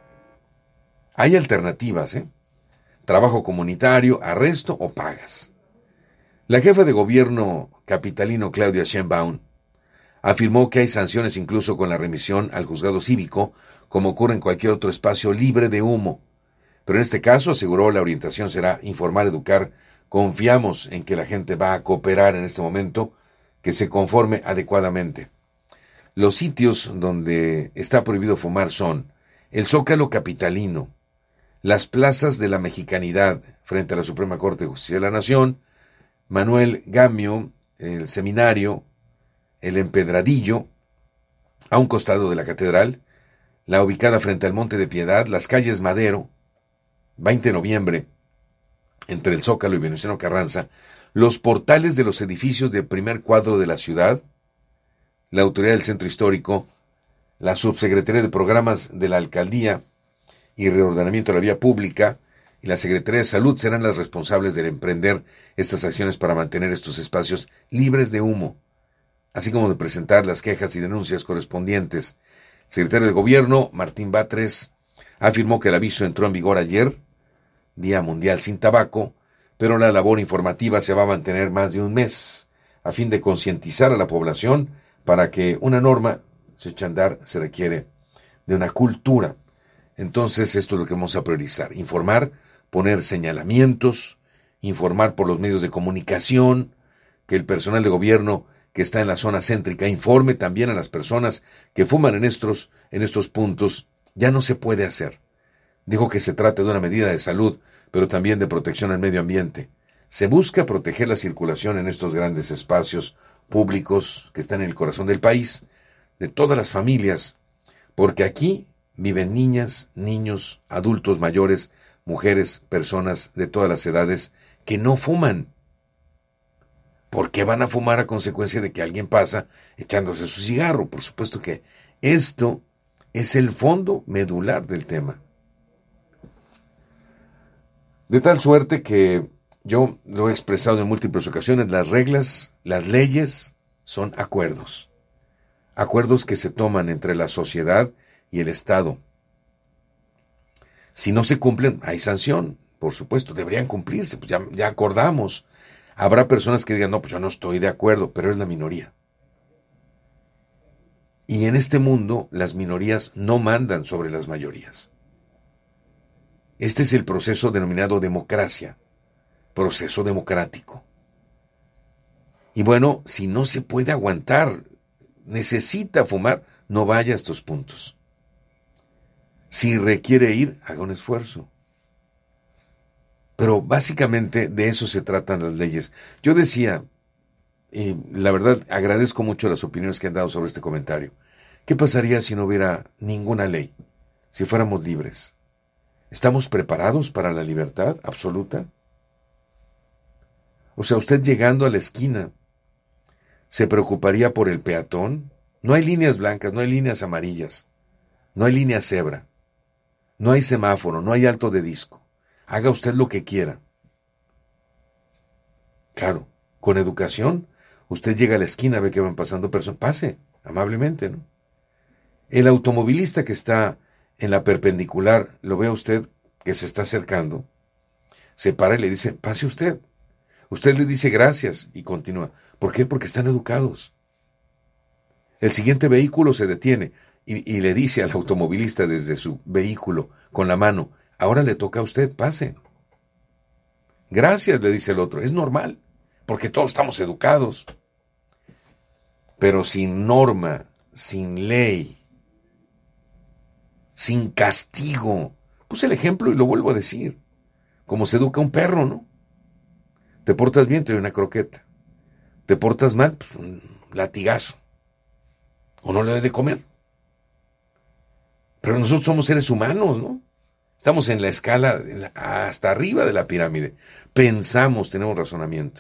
Hay alternativas, Trabajo comunitario, arresto o pagas. La jefa de gobierno capitalino Claudia Sheinbaum afirmó que hay sanciones incluso con la remisión al juzgado cívico, como ocurre en cualquier otro espacio libre de humo. Pero en este caso, aseguró, la orientación será informar, educar. Confiamos en que la gente va a cooperar en este momento, que se conforme adecuadamente. Los sitios donde está prohibido fumar son el Zócalo capitalino, las plazas de la Mexicanidad frente a la Suprema Corte de Justicia de la Nación, Manuel Gamio, el Seminario, el Empedradillo, a un costado de la Catedral, la ubicada frente al Monte de Piedad, las calles Madero, 20 de noviembre, entre el Zócalo y Venustiano Carranza, los portales de los edificios de primer cuadro de la ciudad, la Autoridad del Centro Histórico, la Subsecretaría de Programas de la Alcaldía y Reordenamiento de la Vía Pública y la Secretaría de Salud serán las responsables de emprender estas acciones para mantener estos espacios libres de humo, así como de presentar las quejas y denuncias correspondientes. El secretario de Gobierno, Martín Batres, afirmó que el aviso entró en vigor ayer, Día Mundial sin Tabaco, pero la labor informativa se va a mantener más de un mes, a fin de concientizar a la población para que una norma se eche a andar, se requiere de una cultura. Entonces, esto es lo que vamos a priorizar: informar, poner señalamientos, informar por los medios de comunicación, que el personal de gobierno que está en la zona céntrica informe también a las personas que fuman en estos puntos. Ya no se puede hacer. Dijo que se trata de una medida de salud, pero también de protección al medio ambiente. Se busca proteger la circulación en estos grandes espacios públicos que están en el corazón del país, de todas las familias, porque aquí viven niñas, niños, adultos mayores, mujeres, personas de todas las edades que no fuman. ¿Por qué van a fumar a consecuencia de que alguien pasa echándose su cigarro? Por supuesto que esto es el fondo medular del tema. De tal suerte que yo lo he expresado en múltiples ocasiones, las reglas, las leyes son acuerdos. Acuerdos que se toman entre la sociedad y el Estado. Si no se cumplen, hay sanción, por supuesto, deberían cumplirse, pues ya acordamos. Habrá personas que digan, no, pues yo no estoy de acuerdo, pero es la minoría. Y en este mundo, las minorías no mandan sobre las mayorías. Este es el proceso denominado democracia, proceso democrático. Y bueno, si no se puede aguantar, necesita fumar, no vaya a estos puntos. Si requiere ir, haga un esfuerzo. Pero básicamente de eso se tratan las leyes. Yo decía, y la verdad agradezco mucho las opiniones que han dado sobre este comentario, ¿qué pasaría si no hubiera ninguna ley? Si fuéramos libres. ¿Estamos preparados para la libertad absoluta? O sea, usted llegando a la esquina, ¿se preocuparía por el peatón? No hay líneas blancas, no hay líneas amarillas, no hay línea cebra, no hay semáforo, no hay alto de disco. Haga usted lo que quiera. Claro, con educación, usted llega a la esquina, ve que van pasando personas, pase, amablemente, ¿no? El automovilista que está en la perpendicular, lo ve a usted que se está acercando, se para y le dice, pase usted. Usted le dice gracias y continúa. ¿Por qué? Porque están educados. El siguiente vehículo se detiene y le dice al automovilista desde su vehículo, con la mano, ahora le toca a usted, pase. Gracias, le dice el otro, es normal. porque todos estamos educados. Pero sin norma, sin ley, sin castigo. Puse el ejemplo y lo vuelvo a decir. Como se educa un perro, ¿no? Te portas bien, te doy una croqueta. Te portas mal, pues un latigazo. O no le doy de comer. Pero nosotros somos seres humanos, ¿no? Estamos en la escala, hasta arriba de la pirámide. Pensamos, tenemos razonamiento.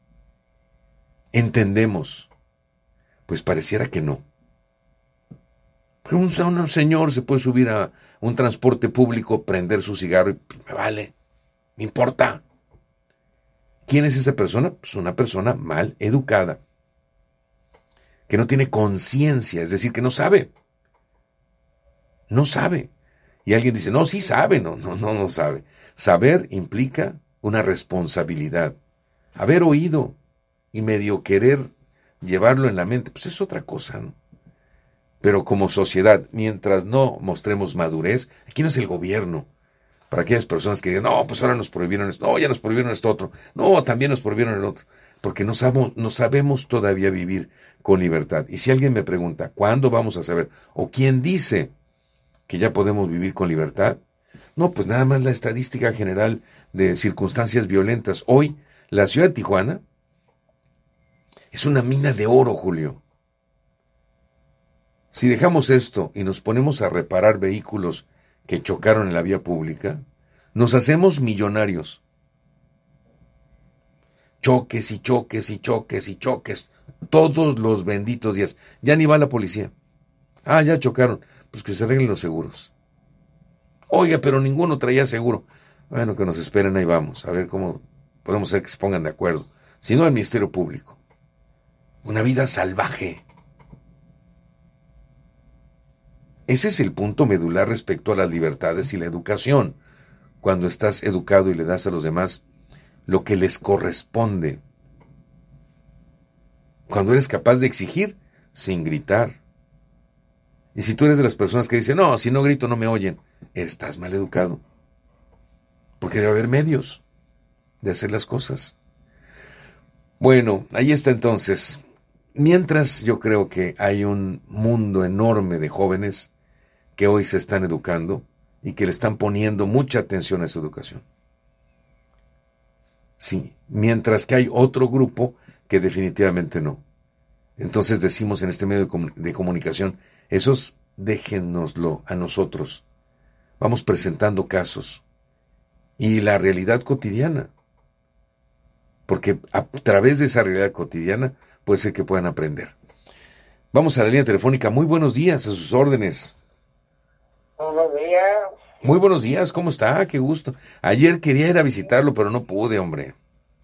Entendemos. Pues pareciera que no. Pero un señor se puede subir a un transporte público, prender su cigarro y me vale, me importa. ¿Quién es esa persona? Pues una persona mal educada, que no tiene conciencia, es decir, que no sabe. No sabe. Y alguien dice, no, sí sabe. No sabe. Saber implica una responsabilidad. Haber oído y medio querer llevarlo en la mente, pues es otra cosa, ¿no? Pero como sociedad, mientras no mostremos madurez, aquí no es el gobierno, para aquellas personas que digan, no, pues ahora nos prohibieron esto, no, ya nos prohibieron esto otro, no, también nos prohibieron el otro, porque no sabemos todavía vivir con libertad. Y si alguien me pregunta, ¿cuándo vamos a saber? ¿O quién dice que ya podemos vivir con libertad? No, pues nada más la estadística general de circunstancias violentas. Hoy, la ciudad de Tijuana es una mina de oro, Julio. Si dejamos esto y nos ponemos a reparar vehículos que chocaron en la vía pública, nos hacemos millonarios. Choques y choques y choques y choques, todos los benditos días. Ya ni va la policía. Ah, ya chocaron. Pues que se arreglen los seguros. Oiga, pero ninguno traía seguro. Bueno, que nos esperen, ahí vamos. A ver cómo podemos hacer que se pongan de acuerdo. Si no, al Ministerio Público. Una vida salvaje. Ese es el punto medular respecto a las libertades y la educación. Cuando estás educado y le das a los demás lo que les corresponde. Cuando eres capaz de exigir sin gritar. Y si tú eres de las personas que dicen, no, si no grito no me oyen, estás mal educado. Porque debe haber medios de hacer las cosas. Bueno, ahí está entonces. Mientras yo creo que hay un mundo enorme de jóvenes que hoy se están educando y que le están poniendo mucha atención a su educación. Sí, mientras que hay otro grupo que definitivamente no. Entonces decimos en este medio de comunicación, esos déjennoslo a nosotros. Vamos presentando casos y la realidad cotidiana. Porque a través de esa realidad cotidiana puede ser que puedan aprender. Vamos a la línea telefónica. Muy buenos días, a sus órdenes. Buenos días. Muy buenos días, ¿cómo está? Qué gusto. Ayer quería ir a visitarlo, pero no pude, hombre.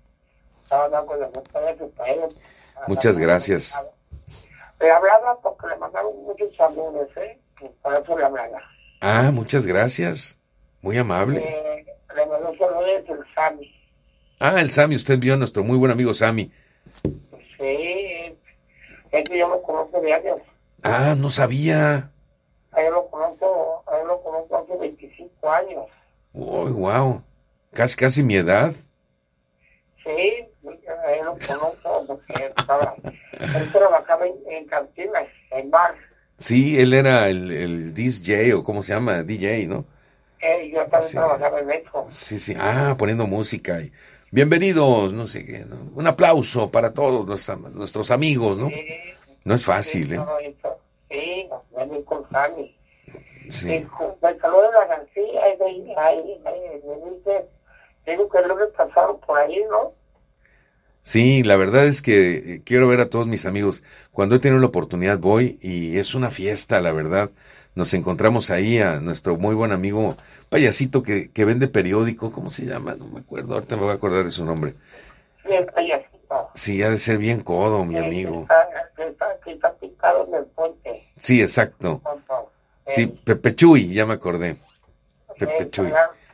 Muchas gracias. Le hablaba porque le mandaron muchos saludos, por eso le hablaba. Ah, muchas gracias. Muy amable. Le mandó saludos el Sammy. Ah, el Sammy, usted vio a nuestro muy buen amigo Sammy. Sí, es que yo lo conozco de años. Ah, no sabía. Yo lo conozco hace 25 años. Oh, wow. Casi mi edad. Sí, yo lo conozco porque él trabajaba en cantinas, en bar. Sí, él era el DJ, o ¿cómo se llama? DJ, ¿no? Yo también trabajaba en eso. Sí. Ah, poniendo música. Y bienvenidos, no sé qué. ¿No? Un aplauso para todos nuestros amigos, ¿no? Sí, no es fácil, ¿eh? Sí, ven con Sammy. Sí. El saludo de la García, me dice, digo que luego pasaron por ahí, ¿no? Sí, la verdad es que quiero ver a todos mis amigos. Cuando he tenido la oportunidad voy y es una fiesta, la verdad. Nos encontramos ahí a nuestro muy buen amigo payasito que vende periódico. ¿Cómo se llama? No me acuerdo, ahorita me voy a acordar de su nombre. Sí, el payasito. Sí, ha de ser bien codo, mi amigo. Que está picado en el puente. Sí, exacto. Sí, Pepe Chuy, ya me acordé. Pepe Chuy.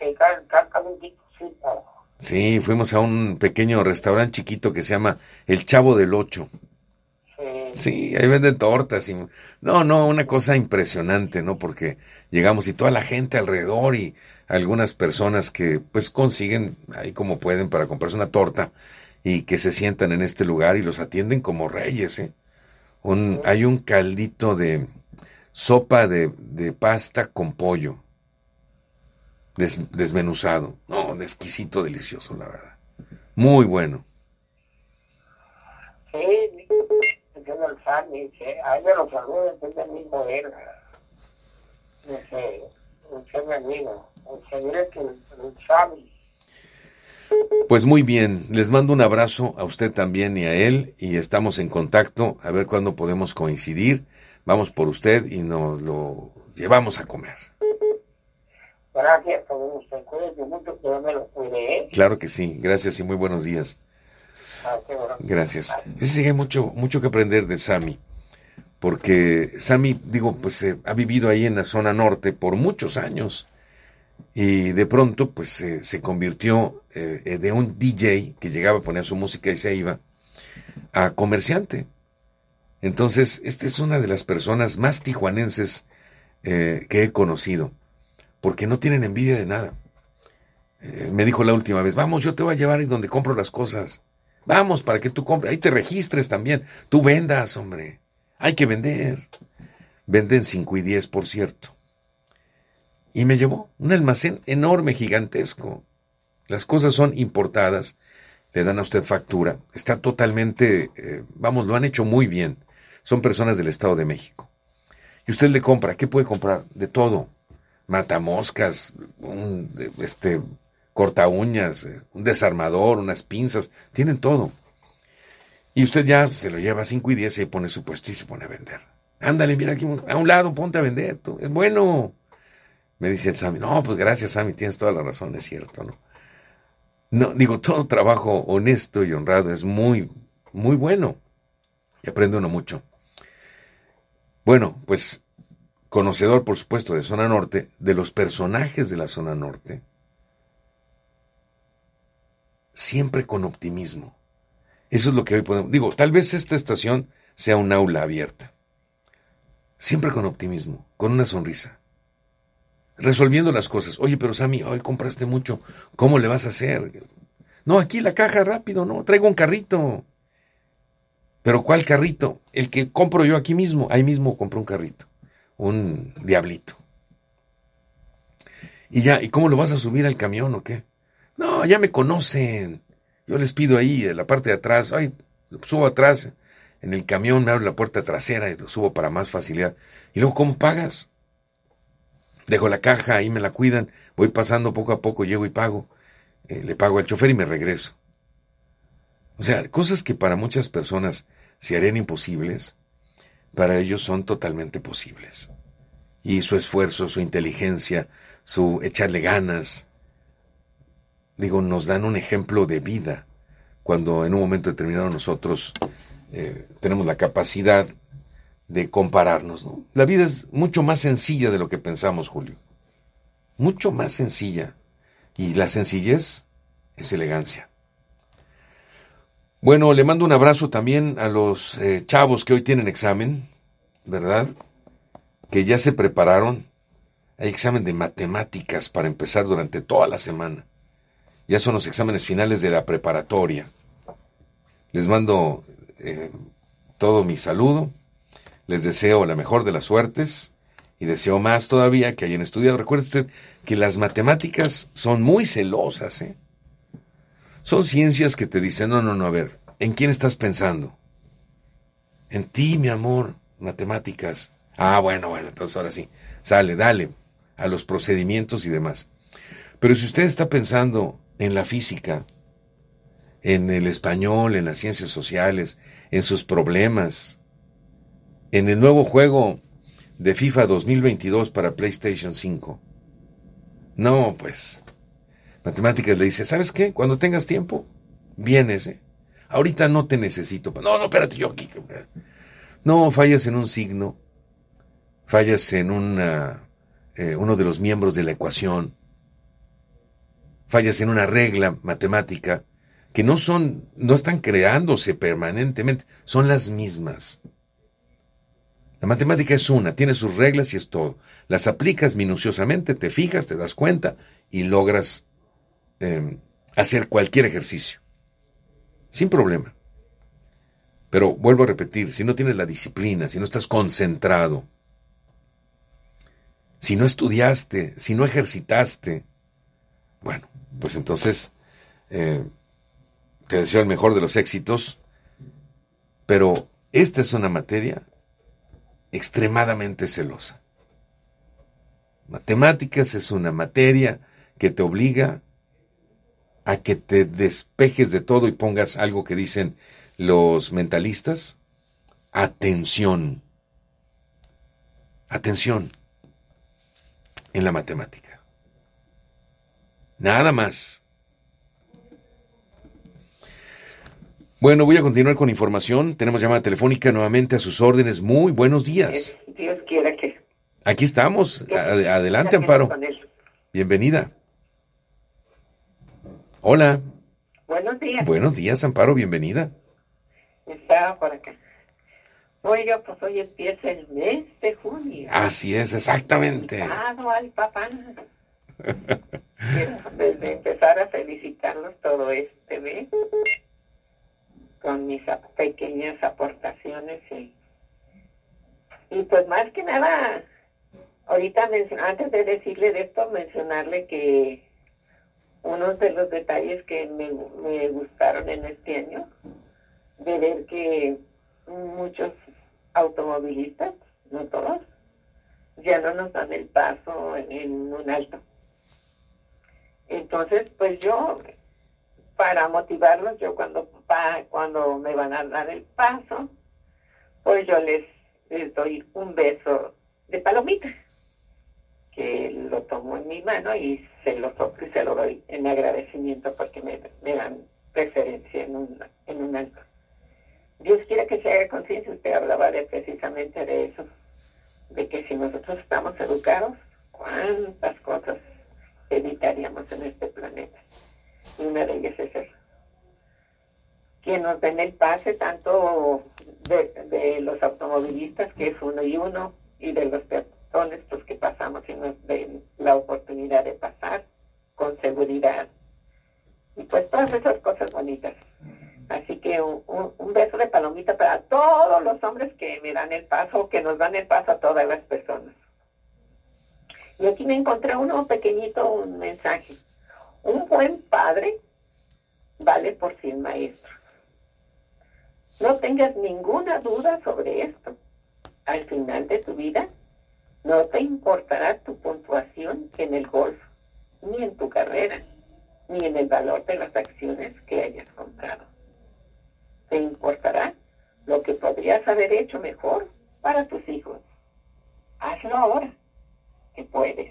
Sí, fuimos a un pequeño restaurante chiquito que se llama El Chavo del Ocho. Sí, ahí venden tortas y no, una cosa impresionante, ¿no? Porque llegamos y toda la gente alrededor y algunas personas que pues consiguen ahí como pueden para comprarse una torta y que se sientan en este lugar y los atienden como reyes, ¿eh? Hay un caldito de sopa de pasta con pollo desmenuzado. No, exquisito, delicioso, la verdad. Muy bueno. Sí, entiendo el Sammy, ahí me lo saludo, es el mismo él. Es mi amigo. Seguiré que el Sammy. Pues muy bien, les mando un abrazo a usted también y a él, y estamos en contacto, a ver cuándo podemos coincidir. Vamos por usted y nos lo llevamos a comer. Gracias, usted cuídese mucho, que yo me lo cuide, ¿eh? Claro que sí, gracias y muy buenos días. Bueno. Gracias. Sí, hay mucho que aprender de Sammy, porque Sammy, pues ha vivido ahí en la zona norte por muchos años. Y de pronto, pues se convirtió de un DJ que llegaba a poner su música y se iba, a comerciante. Entonces, esta es una de las personas más tijuanenses que he conocido, porque no tienen envidia de nada. Me dijo la última vez, vamos, yo te voy a llevar ahí donde compro las cosas. Vamos, para que tú compres, ahí te registres también. Tú vendas, hombre. Hay que vender. Venden 5 y 10, por cierto. Y me llevó un almacén enorme, gigantesco. Las cosas son importadas, le dan a usted factura. Está totalmente, lo han hecho muy bien. Son personas del Estado de México. Y usted le compra, ¿qué puede comprar? De todo. Matamoscas, corta uñas, un desarmador, unas pinzas, tienen todo. Y usted ya se lo lleva a 5 y 10 y pone su puesto y se pone a vender. Ándale, mira aquí a un lado, ponte a vender, tú. Es bueno. Me dice el Sammy, no, pues gracias, Sammy, tienes toda la razón, es cierto, ¿no? No, todo trabajo honesto y honrado es muy, muy bueno. Y aprende uno mucho. Bueno, pues, conocedor, por supuesto, de Zona Norte, de los personajes de la Zona Norte, siempre con optimismo. Eso es lo que hoy podemos... tal vez esta estación sea un aula abierta. Siempre con optimismo, con una sonrisa. Resolviendo las cosas. Oye, pero Sammy, hoy compraste mucho. ¿Cómo le vas a hacer? No, aquí la caja, rápido, no. Traigo un carrito. ¿Pero cuál carrito? El que compro yo aquí mismo. Ahí mismo compré un carrito. Un diablito. ¿Y cómo lo vas a subir al camión o qué? No, ya me conocen. Yo les pido ahí, en la parte de atrás. Ay, lo subo atrás. En el camión me abro la puerta trasera y lo subo para más facilidad. ¿Y luego cómo pagas? Dejo la caja, ahí me la cuidan, voy pasando poco a poco, llego y pago, le pago al chofer y me regreso. O sea, cosas que para muchas personas se harían imposibles, para ellos son totalmente posibles. Y su esfuerzo, su inteligencia, su echarle ganas, nos dan un ejemplo de vida, cuando en un momento determinado nosotros tenemos la capacidad de compararnos, ¿no? La vida es mucho más sencilla de lo que pensamos, Julio. Mucho más sencilla. Y la sencillez es elegancia. Bueno, le mando un abrazo también a los chavos que hoy tienen examen, ¿verdad? Que ya se prepararon. Hay examen de matemáticas para empezar durante toda la semana. Ya son los exámenes finales de la preparatoria. Les mando todo mi saludo. Les deseo la mejor de las suertes y deseo más todavía que hayan estudiado. Recuerde usted que las matemáticas son muy celosas, ¿eh? Son ciencias que te dicen, no, a ver, ¿en quién estás pensando? En ti, mi amor, matemáticas. Ah, bueno, entonces ahora sí, dale, a los procedimientos y demás. Pero si usted está pensando en la física, en el español, en las ciencias sociales, en sus problemas, en el nuevo juego de FIFA 2022 para PlayStation 5. No, pues, matemáticas le dice, ¿sabes qué? Cuando tengas tiempo, vienes, ¿eh? Ahorita no te necesito. No, espérate, yo aquí. No, fallas en un signo, fallas en uno de los miembros de la ecuación, fallas en una regla matemática, que no están creándose permanentemente, son las mismas. La matemática es tiene sus reglas y es todo. Las aplicas minuciosamente, te fijas, te das cuenta y logras hacer cualquier ejercicio. sin problema. Pero vuelvo a repetir, si no tienes la disciplina, si no estás concentrado, si no estudiaste, si no ejercitaste, bueno, pues entonces te deseo el mejor de los éxitos, pero esta es una materia extremadamente celosa. Matemáticas es una materia que te obliga a que te despejes de todo y pongas algo que dicen los mentalistas: atención. Atención en la matemática. Nada más. Bueno, voy a continuar con información. Tenemos llamada telefónica nuevamente a sus órdenes. Muy buenos días. Dios quiera que... Aquí estamos. Adelante, Amparo. Bienvenida. Hola. Buenos días. Buenos días, Amparo. Bienvenida. Estaba por acá. Oiga, pues hoy empieza el mes de junio. Así es, exactamente. Al papá. Quiero desde empezar a felicitarlos todo este mes con mis pequeñas aportaciones y pues más que nada, ahorita antes de decirle de esto, mencionarle que uno de los detalles que me gustaron en este año, de ver que muchos automovilistas, no todos, ya no nos dan el paso en un alto. Entonces, pues yo, para motivarlos, yo cuando me van a dar el paso, pues yo les doy un beso de palomita, que lo tomo en mi mano y se lo soplo y se lo doy en agradecimiento porque me dan preferencia en un alto. Dios quiere que se haga conciencia. Usted hablaba precisamente de eso, de que si nosotros estamos educados, cuántas cosas evitaríamos en este planeta. Y una de ellas es eso. Que nos den el pase tanto de los automovilistas, que es uno y uno, y de los peatones pues, que pasamos y nos den la oportunidad de pasar con seguridad. Y pues todas esas cosas bonitas. Así que un beso de palomita para todos los hombres que me dan el paso, que nos dan el paso a todas las personas. Y aquí me encontré un mensaje. Un buen padre vale por 100 maestros. No tengas ninguna duda sobre esto. Al final de tu vida, no te importará tu puntuación en el golf, ni en tu carrera, ni en el valor de las acciones que hayas comprado. Te importará lo que podrías haber hecho mejor para tus hijos. Hazlo ahora, que puedes.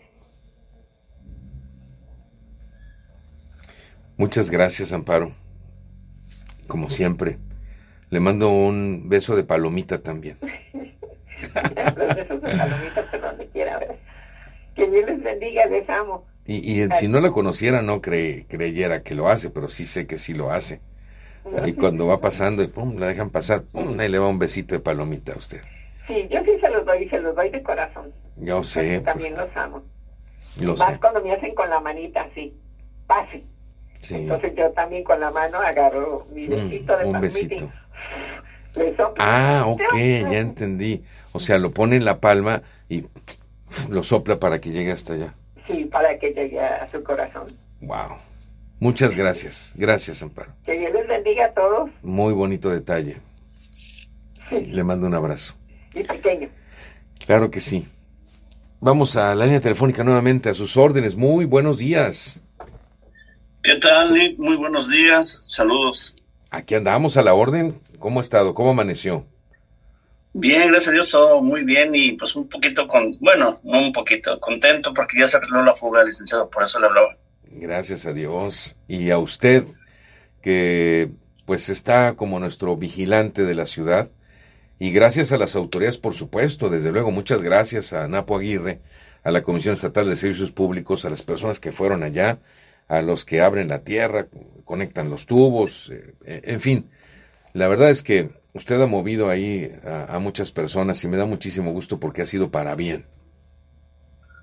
Muchas gracias, Amparo. Como siempre. Le mando un beso de palomita también. Los besos de palomita por donde quiera. Que Dios les bendiga, les amo. Y si no la conociera, no creyera que lo hace, pero sí sé que sí lo hace. Ahí cuando va pasando y pum, la dejan pasar, pum, ahí le va un besito de palomita a usted. Sí, yo sí se los doy de corazón. Yo sé. Pues, también los amo. Lo Más sé. cuando me hacen con la manita así, pase. Sí. Entonces yo también con la mano agarro mi besito de un palomita. besito. Le soplo. Ok, ya entendí. O sea, lo pone en la palma y lo sopla para que llegue hasta allá. Sí, para que llegue a su corazón. Wow. Muchas gracias. Gracias, Amparo. Que Dios les bendiga a todos. Muy bonito detalle. Le mando un abrazo. Y pequeño. Claro que sí. Vamos a la línea telefónica nuevamente, a sus órdenes. Muy buenos días. ¿Qué tal, Nick? Muy buenos días. Saludos. Aquí andamos a la orden. ¿Cómo ha estado? ¿Cómo amaneció? Bien, gracias a Dios, todo muy bien y pues un poquito no un poquito, contento porque ya se arregló la fuga, licenciado, por eso le hablaba. Gracias a Dios. Y a usted, que pues está como nuestro vigilante de la ciudad. Y gracias a las autoridades, por supuesto, desde luego, muchas gracias a Napo Aguirre, a la Comisión Estatal de Servicios Públicos, a las personas que fueron allá, a los que abren la tierra, conectan los tubos, en fin. La verdad es que usted ha movido ahí a muchas personas y me da muchísimo gusto porque ha sido para bien.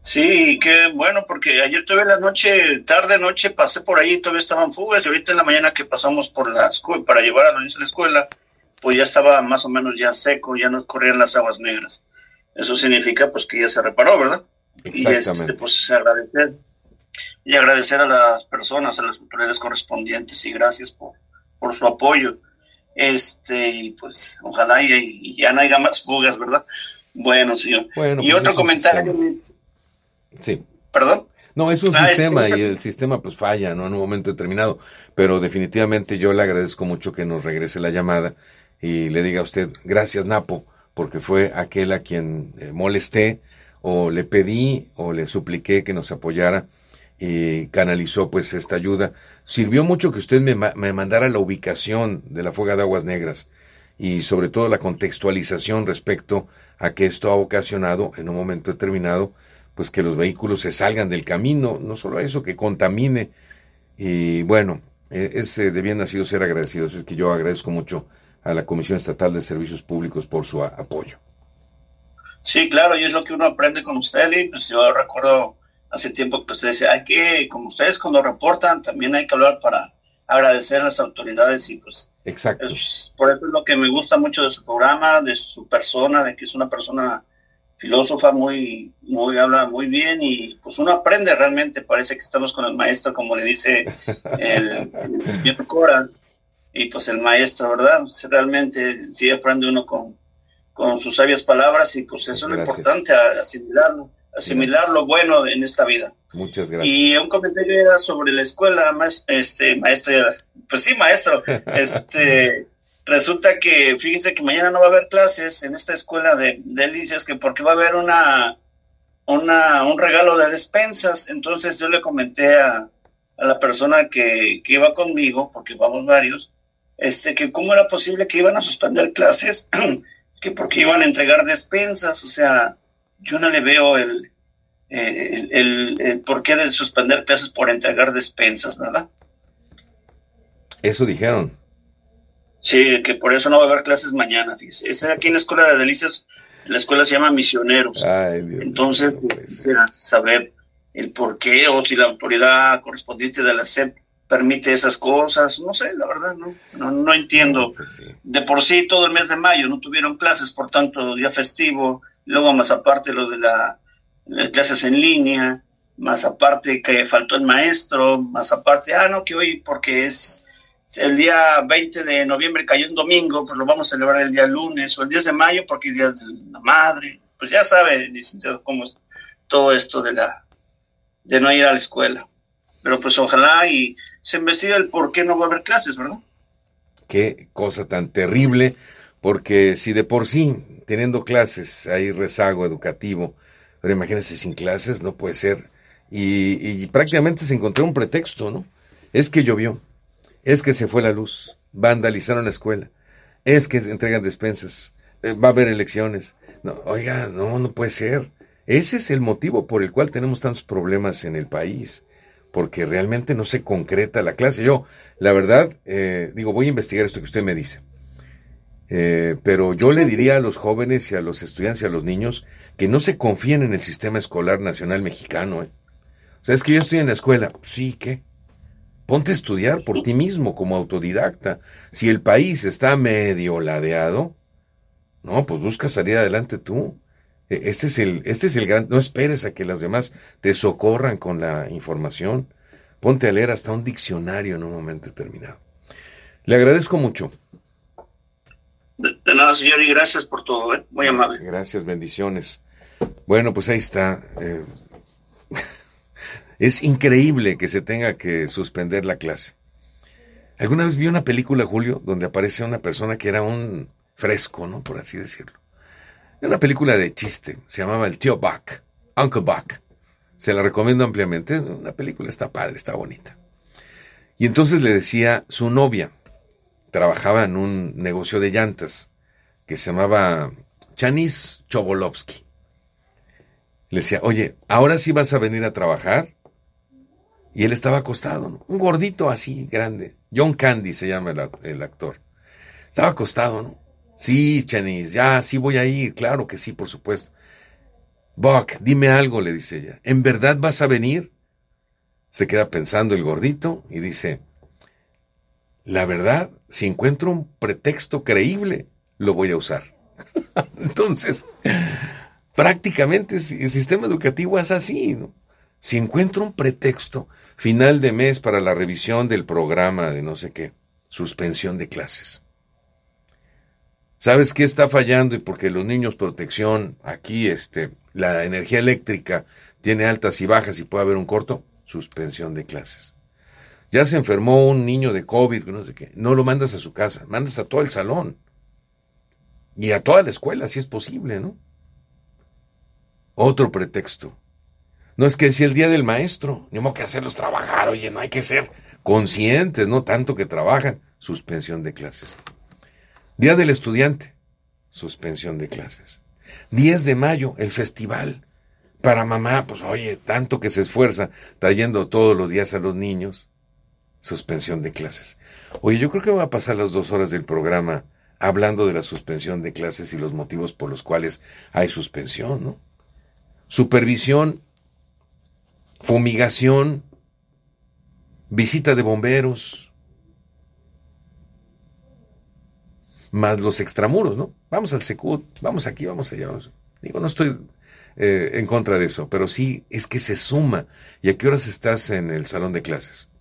Sí, qué bueno, porque ayer todavía tarde noche, pasé por ahí y todavía estaban fugas, y ahorita en la mañana que pasamos por la escuela, para llevar a los niños a la escuela, pues ya estaba más o menos ya seco, ya no corrían las aguas negras. Eso significa pues que ya se reparó, ¿verdad? Exactamente. Y pues agradecer a las personas, a las autoridades correspondientes, y gracias por su apoyo. Y pues ojalá y ya no haya más fugas, ¿verdad? Bueno, señor. Bueno, y pues otro comentario. Sí. ¿Perdón? No, es un sistema y el sistema pues falla, ¿no? En un momento determinado, pero definitivamente yo le agradezco mucho que nos regrese la llamada y le diga a usted, gracias Napo, porque fue aquel a quien molesté o le pedí o le supliqué que nos apoyara y canalizó pues esta ayuda. Sirvió mucho que usted me mandara la ubicación de la fuga de aguas negras y sobre todo la contextualización respecto a que esto ha ocasionado en un momento determinado pues que los vehículos se salgan del camino, no solo eso, que contamine, y bueno, de bien nacido ser agradecido, es que yo agradezco mucho a la Comisión Estatal de Servicios Públicos por su apoyo. Sí, claro, y es lo que uno aprende con usted, y pues yo recuerdo hace tiempo que usted decía, como ustedes cuando reportan, también hay que hablar para agradecer a las autoridades, y pues exacto. Por eso es lo que me gusta mucho de su programa, de su persona, de que es una persona filósofa, habla muy bien, y pues uno aprende realmente. Parece que estamos con el maestro, como le dice el Cora, y pues el maestro, ¿verdad? Realmente sí aprende uno con sus sabias palabras, y pues eso es lo importante, asimilar lo bueno en esta vida. Muchas gracias. Y un comentario era sobre la escuela, maestro, pues sí, maestro, resulta que, fíjense que mañana no va a haber clases en esta escuela de Delicias, que porque va a haber un regalo de despensas. Entonces yo le comenté a la persona que iba conmigo, porque vamos varios, que cómo era posible que iban a suspender clases, que porque iban a entregar despensas. O sea, yo no le veo el porqué de suspender clases por entregar despensas, ¿verdad? Eso dijeron. Sí, que por eso no va a haber clases mañana, fíjese. Es aquí en la Escuela de Delicias, la escuela se llama Misioneros. Ay, Dios. Entonces, quisiera saber el por qué, o si la autoridad correspondiente de la SEP permite esas cosas. No sé, la verdad, no entiendo. Pues sí. De por sí, todo el mes de mayo no tuvieron clases, por tanto, día festivo, luego más aparte lo de las clases en línea, más aparte que faltó el maestro, más aparte, que hoy, porque es el día 20 de noviembre cayó un domingo, pues lo vamos a celebrar el día lunes, o el 10 de mayo porque es día de la madre. Pues ya sabe, licenciado, cómo es todo esto de no ir a la escuela. Pero pues ojalá y se investigue el por qué no va a haber clases, ¿verdad? Qué cosa tan terrible, porque si de por sí, teniendo clases, hay rezago educativo, pero imagínense sin clases, no puede ser. Y prácticamente se encontró un pretexto, ¿no? Es que llovió. Es que se fue la luz, vandalizaron la escuela, es que entregan despensas, va a haber elecciones. No, oiga, no puede ser. Ese es el motivo por el cual tenemos tantos problemas en el país, porque realmente no se concreta la clase. Yo, la verdad, voy a investigar esto que usted me dice, pero yo le diría a los jóvenes y a los estudiantes y a los niños que no se confíen en el sistema escolar nacional mexicano. O sea, es que yo estoy en la escuela, sí, ¿qué? Ponte a estudiar por ti mismo como autodidacta. Si el país está medio ladeado, no, pues busca salir adelante tú. Este es el gran... No esperes a que los demás te socorran con la información. Ponte a leer hasta un diccionario en un momento determinado. Le agradezco mucho. De nada, señor, y gracias por todo, muy amable. Gracias, bendiciones. Bueno, pues ahí está. Es increíble que se tenga que suspender la clase. Alguna vez vi una película, Julio, donde aparece una persona que era un fresco, ¿no? Por así decirlo. Una película de chiste, se llamaba El Tío Buck, Uncle Buck. Se la recomiendo ampliamente, una película está padre, está bonita. Y entonces le decía, su novia trabajaba en un negocio de llantas que se llamaba Chanis Chobolovsky. Le decía, oye, ¿ahora sí vas a venir a trabajar? Y él estaba acostado, ¿no? Un gordito así, grande. John Candy se llama el actor. Estaba acostado, ¿no? Sí, Chanis, ya, sí voy a ir, claro que sí, por supuesto. Buck, dime algo, le dice ella. ¿En verdad vas a venir? Se queda pensando el gordito y dice, la verdad, si encuentro un pretexto creíble, lo voy a usar. Entonces, prácticamente el sistema educativo es así, ¿no? Si encuentro un pretexto, final de mes para la revisión del programa de no sé qué, suspensión de clases. ¿Sabes qué está fallando? Y porque los niños, protección, aquí la energía eléctrica tiene altas y bajas y puede haber un corto, suspensión de clases. Ya se enfermó un niño de COVID, no sé qué, no lo mandas a su casa, mandas a todo el salón. Y a toda la escuela, si es posible, ¿no? Otro pretexto. No es que si el día del maestro, ni modo que hacerlos trabajar, oye, no hay que ser conscientes, no tanto que trabajan, suspensión de clases. Día del estudiante, suspensión de clases. 10 de mayo, el festival. Para mamá, pues oye, tanto que se esfuerza trayendo todos los días a los niños, suspensión de clases. Oye, yo creo que me va a pasar las 2 horas del programa hablando de la suspensión de clases y los motivos por los cuales hay suspensión, ¿no? Supervisión, fumigación, visita de bomberos, más los extramuros, ¿no? Vamos al Secut, vamos aquí, vamos allá. Digo, no estoy en contra de eso, pero sí es que se suma. ¿Y a qué horas estás en el salón de clases?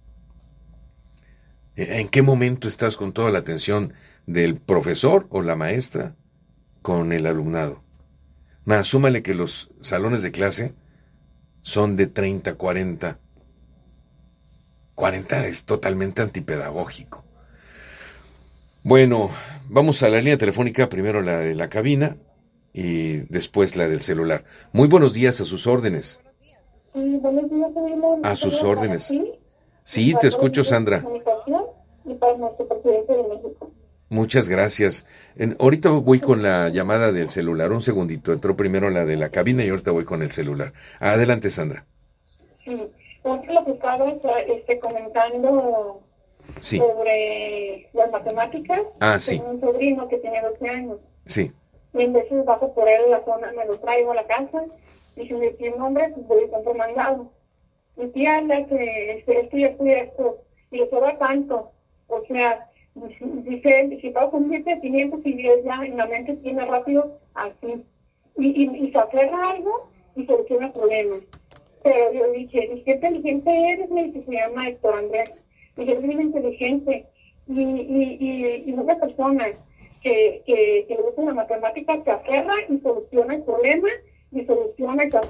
¿En qué momento estás con toda la atención del profesor o la maestra con el alumnado? Más, súmale que los salones de clase son de 30, 40. 40 es totalmente antipedagógico. Bueno, vamos a la línea telefónica, primero la de la cabina y después la del celular. Muy buenos días, a sus órdenes. Sí, buenos días, a sus órdenes. Sí, te escucho, Sandra. Y para nuestro presidente de México. Muchas gracias. Ahorita voy con la llamada del celular. Un segundito. Entró primero la de la cabina y ahorita voy con el celular. Adelante, Sandra. Sí, porque lo que estaba comentando sobre las matemáticas. Sí. Tengo un sobrino que tiene 12 años. Sí. Y en veces bajo por él a la zona, me lo traigo a la casa. Y si me pide un nombre, pues voy a comprar mandado. Mi tía anda que esto y esto. Y eso da tanto. O sea, dice, si pago con 510 ya en la mente tiene rápido así. Y se aferra a algo y soluciona problemas. Pero yo dije, qué inteligente eres, me dice, se llama Héctor Andrés. Dije, es bien inteligente. Y una persona que le gusta la matemática se aferra y soluciona el problema, y soluciona y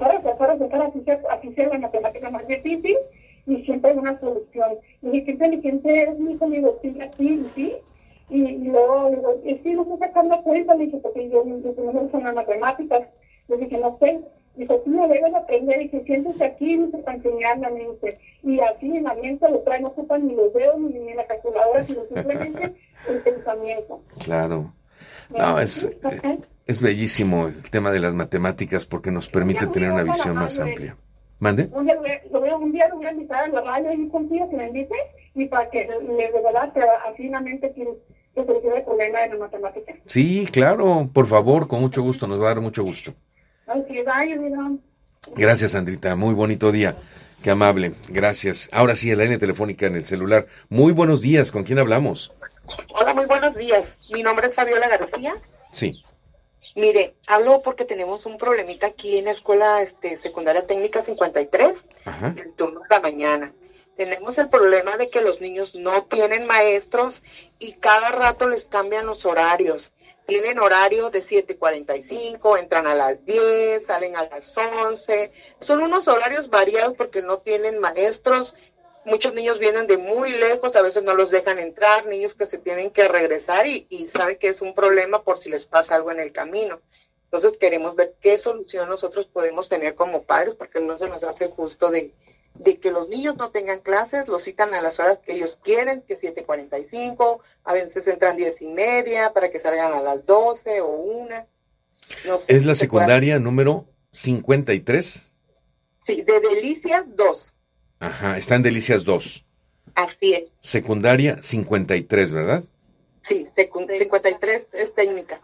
así sea la matemática más difícil, y siempre hay una solución. Y dije, qué inteligente eres, mi hijo, le digo, sí. Y luego digo, sí, no estoy sacando cuenta, le dije, porque yo no me gustan las matemáticas. Le dije, no sé. Dice, tú no debes aprender, y que siéntese aquí, dice, para enseñarla, me dice. Y así en la mente lo trae, no ocupan ni los dedos ni la calculadora, sino simplemente el pensamiento. Claro. No, es bellísimo el tema de las matemáticas porque nos permite tener una visión más amplia. ¿Mande? Un día lo voy a invitar a la radio y contigo que me invite, y para que le de verdad que así la mente que solucione el problema de la matemática. Sí, claro, por favor, con mucho gusto, nos va a dar mucho gusto. Okay, bye, gracias, Sandrita, muy bonito día, qué amable, gracias. Ahora sí, la línea telefónica en el celular. Muy buenos días, ¿con quién hablamos? Hola, muy buenos días, mi nombre es Fabiola García. Sí. Mire, hablo porque tenemos un problemita aquí en la escuela secundaria técnica 53, el turno de la mañana. Tenemos el problema de que los niños no tienen maestros y cada rato les cambian los horarios. Tienen horario de 7:45, entran a las 10, salen a las 11. Son unos horarios variados porque no tienen maestros. Muchos niños vienen de muy lejos, a veces no los dejan entrar, niños que se tienen que regresar y saben que es un problema por si les pasa algo en el camino. Entonces queremos ver qué solución nosotros podemos tener como padres, porque no se nos hace justo de que los niños no tengan clases, los citan a las horas que ellos quieren, que 7:45, a veces entran 10:30 para que salgan a las 12 o 1. No sé, ¿es la secundaria número 53? Sí, de Delicias 2. Ajá, está en Delicias 2. Así es. Secundaria 53, ¿verdad? Sí, 53 es técnica.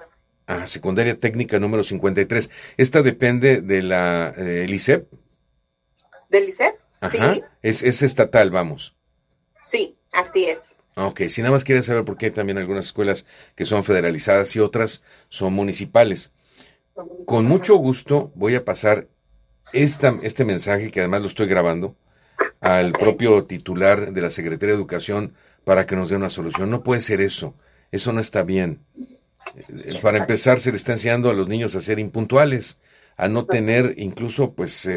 Secundaria Técnica número 53. ¿Esta depende de la ISEP? ¿Del ISEP? Ajá. Sí. Es estatal, vamos. Sí, así es. Ok, si nada más quería saber por qué hay también algunas escuelas que son federalizadas y otras son municipales. Con mucho gusto voy a pasar este mensaje, que además lo estoy grabando, al propio titular de la Secretaría de Educación para que nos dé una solución. No puede ser eso no está bien. Para empezar, se le está enseñando a los niños a ser impuntuales, a no tener incluso, pues,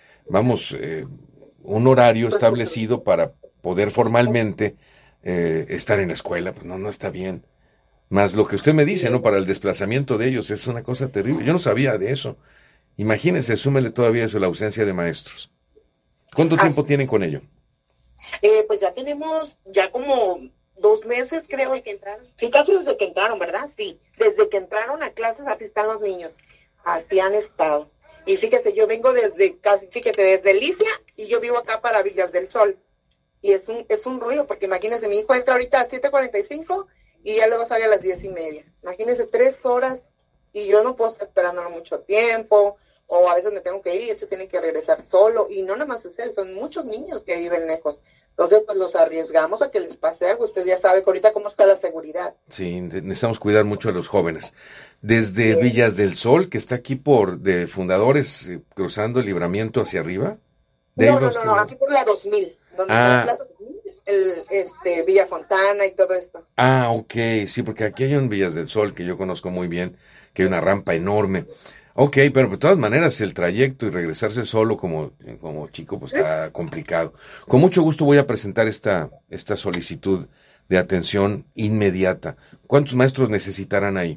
un horario establecido para poder formalmente estar en la escuela. Pues no está bien. Más lo que usted me dice, ¿no? Para el desplazamiento de ellos, es una cosa terrible. Yo no sabía de eso. Imagínense, súmele todavía eso, la ausencia de maestros. ¿Cuánto tiempo tienen con ello? Pues ya tenemos, como 2 meses, creo. ¿Desde que entraron? Sí, casi desde que entraron, ¿verdad? Sí, desde que entraron a clases, así están los niños. Así han estado. Y fíjese, yo vengo desde Licia, y yo vivo acá para Villas del Sol. Y es un ruido, porque imagínense, mi hijo entra ahorita a 7:45 y ya luego sale a las 10:30. Imagínense, 3 horas, y yo no puedo estar esperándolo mucho tiempo, o a veces me tengo que ir, él se tiene que regresar solo, y no nada más es él, son muchos niños que viven lejos. Entonces, pues los arriesgamos a que les pase algo. Usted ya sabe que ahorita cómo está la seguridad. Sí, necesitamos cuidar mucho a los jóvenes. Desde Villas del Sol, que está aquí de Fundadores, cruzando el Libramiento hacia arriba. No, aquí por la 2000, donde está la Plaza 2000, Villa Fontana y todo esto. Ok, sí, porque aquí hay un Villas del Sol que yo conozco muy bien, que hay una rampa enorme. Ok, pero de todas maneras el trayecto y regresarse solo como chico pues está complicado. Con mucho gusto voy a presentar esta solicitud de atención inmediata. ¿Cuántos maestros necesitarán ahí?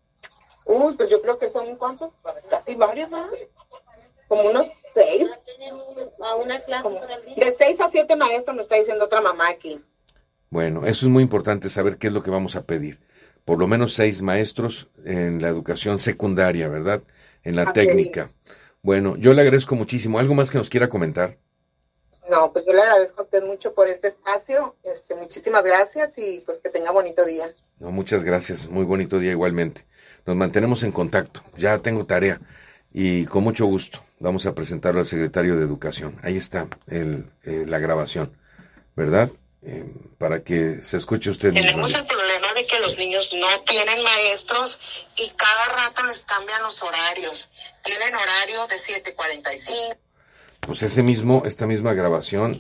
Pues yo creo que son, ¿cuántos? Casi varios, ¿no? Como unos 6. A una clase de 6 a 7 maestros, me está diciendo otra mamá aquí. Bueno, eso es muy importante, saber qué es lo que vamos a pedir. Por lo menos 6 maestros en la educación secundaria, ¿verdad? En la técnica. Bueno, yo le agradezco muchísimo. ¿Algo más que nos quiera comentar? No, pues yo le agradezco a usted mucho por este espacio. Muchísimas gracias y pues que tenga bonito día. No, muchas gracias. Muy bonito día igualmente. Nos mantenemos en contacto. Ya tengo tarea. Y con mucho gusto vamos a presentarlo al secretario de Educación. Ahí está la grabación, ¿verdad? Para que se escuche usted. Tenemos el problema de que los niños no tienen maestros y cada rato les cambian los horarios. Tienen horario de 7:45. Pues esta misma grabación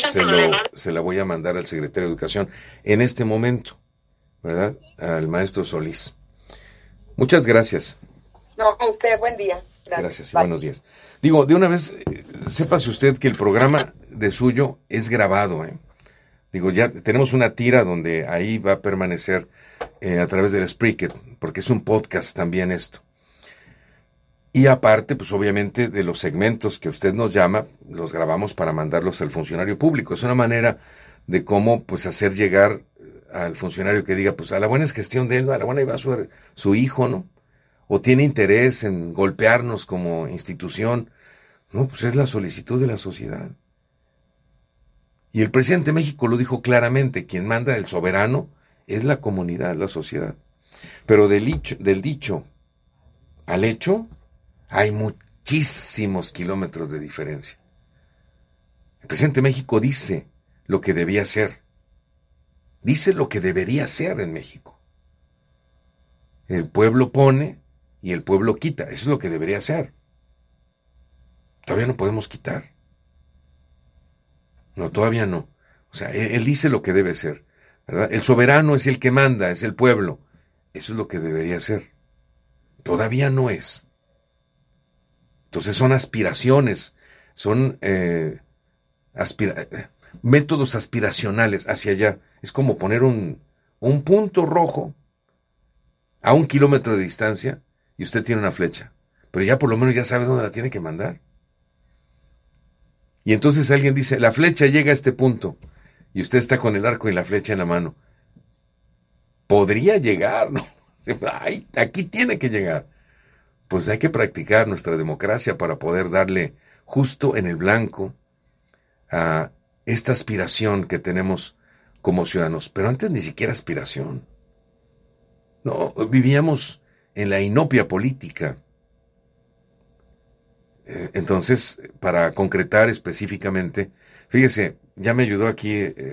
se la voy a mandar al secretario de Educación en este momento, ¿verdad? Al maestro Solís. Muchas gracias. No, a usted, buen día. Gracias y buenos días. Digo, de una vez, sépase usted que el programa de suyo es grabado, Digo, ya tenemos una tira donde ahí va a permanecer a través del Spreaker, porque es un podcast también esto. Y aparte, pues obviamente de los segmentos que usted nos llama, los grabamos para mandarlos al funcionario público. Es una manera de cómo pues hacer llegar al funcionario que diga, pues a la buena es gestión de él, a la buena iba su hijo, ¿no? O tiene interés en golpearnos como institución. No, pues es la solicitud de la sociedad. Y el presidente de México lo dijo claramente, quien manda, el soberano, es la comunidad, la sociedad. Pero del dicho al hecho hay muchísimos kilómetros de diferencia. El presidente de México dice lo que debía ser. Dice lo que debería ser en México. El pueblo pone y el pueblo quita. Eso es lo que debería ser. Todavía no podemos quitar. No, todavía no. O sea, él dice lo que debe ser, ¿verdad? El soberano es el que manda, es el pueblo. Eso es lo que debería ser. Todavía no es. Entonces son aspiraciones, son métodos aspiracionales hacia allá. Es como poner un punto rojo a 1 kilómetro de distancia y usted tiene una flecha. Pero ya por lo menos ya sabe dónde la tiene que mandar. Y entonces alguien dice, la flecha llega a este punto, y usted está con el arco y la flecha en la mano. Podría llegar, ¿no? Ay, aquí tiene que llegar. Pues hay que practicar nuestra democracia para poder darle justo en el blanco a esta aspiración que tenemos como ciudadanos. Pero antes ni siquiera aspiración. No, vivíamos en la inopia política. Entonces, para concretar específicamente, fíjese, ya me ayudó aquí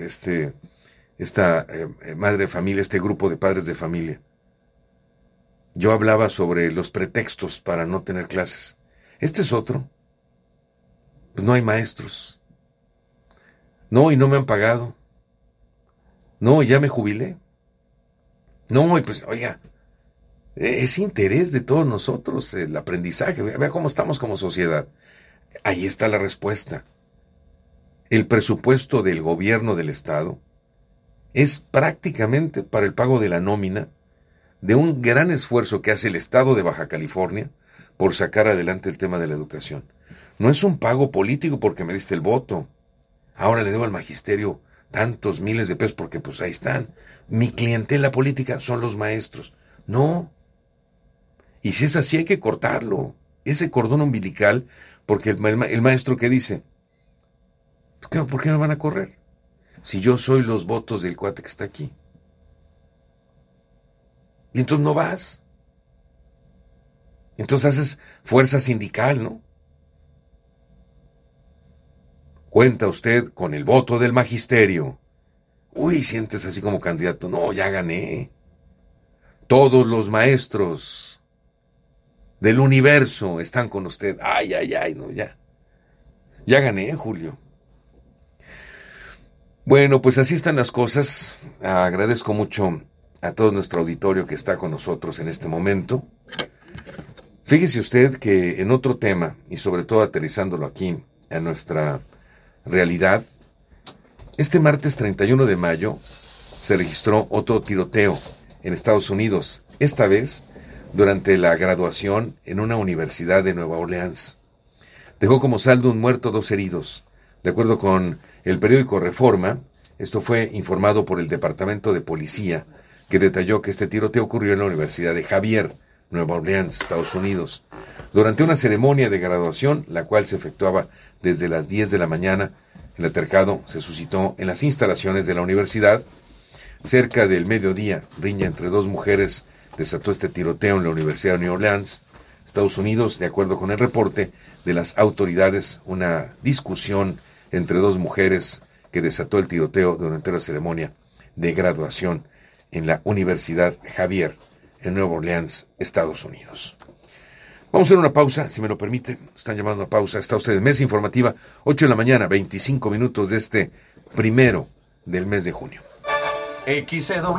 esta madre de familia, este grupo de padres de familia. Yo hablaba sobre los pretextos para no tener clases. Este es otro. Pues no hay maestros. No, y no me han pagado. No, ya me jubilé. No, y pues, oiga, es interés de todos nosotros el aprendizaje. Vea cómo estamos como sociedad. Ahí está la respuesta. El presupuesto del gobierno del Estado es prácticamente para el pago de la nómina de un gran esfuerzo que hace el Estado de Baja California por sacar adelante el tema de la educación. No es un pago político porque me diste el voto. Ahora le debo al magisterio tantos miles de pesos porque pues ahí están. Mi clientela política son los maestros. No. Y si es así hay que cortarlo. Ese cordón umbilical, porque el maestro que dice, ¿por qué me van a correr? Si yo soy los votos del cuate que está aquí. Y entonces no vas. Entonces haces fuerza sindical, ¿no? Cuenta usted con el voto del magisterio. Uy, sientes así como candidato. No, ya gané. Todos los maestros del universo están con usted. Ay, no, ya. Ya gané, Julio. Bueno, pues así están las cosas. Agradezco mucho a todo nuestro auditorio que está con nosotros en este momento. Fíjese usted que en otro tema, y sobre todo aterrizándolo aquí a nuestra realidad, este martes 31 de mayo se registró otro tiroteo en Estados Unidos, esta vez durante la graduación en una universidad de Nueva Orleans. Dejó como saldo un muerto, 2 heridos. De acuerdo con el periódico Reforma, esto fue informado por el Departamento de Policía, que detalló que este tiroteo ocurrió en la Universidad de Xavier, Nueva Orleans, Estados Unidos, durante una ceremonia de graduación, la cual se efectuaba desde las 10 de la mañana. El altercado se suscitó en las instalaciones de la universidad. Cerca del mediodía, riña entre 2 mujeres desató este tiroteo en la Universidad de Nueva Orleans, Estados Unidos. De acuerdo con el reporte de las autoridades, una discusión entre 2 mujeres que desató el tiroteo durante la ceremonia de graduación en la Universidad Xavier, en Nueva Orleans, Estados Unidos. Vamos a hacer una pausa, si me lo permite. Están llamando a pausa. Está usted en Mesa Informativa, 8 de la mañana, 25 minutos de este 1 del mes de junio. XCW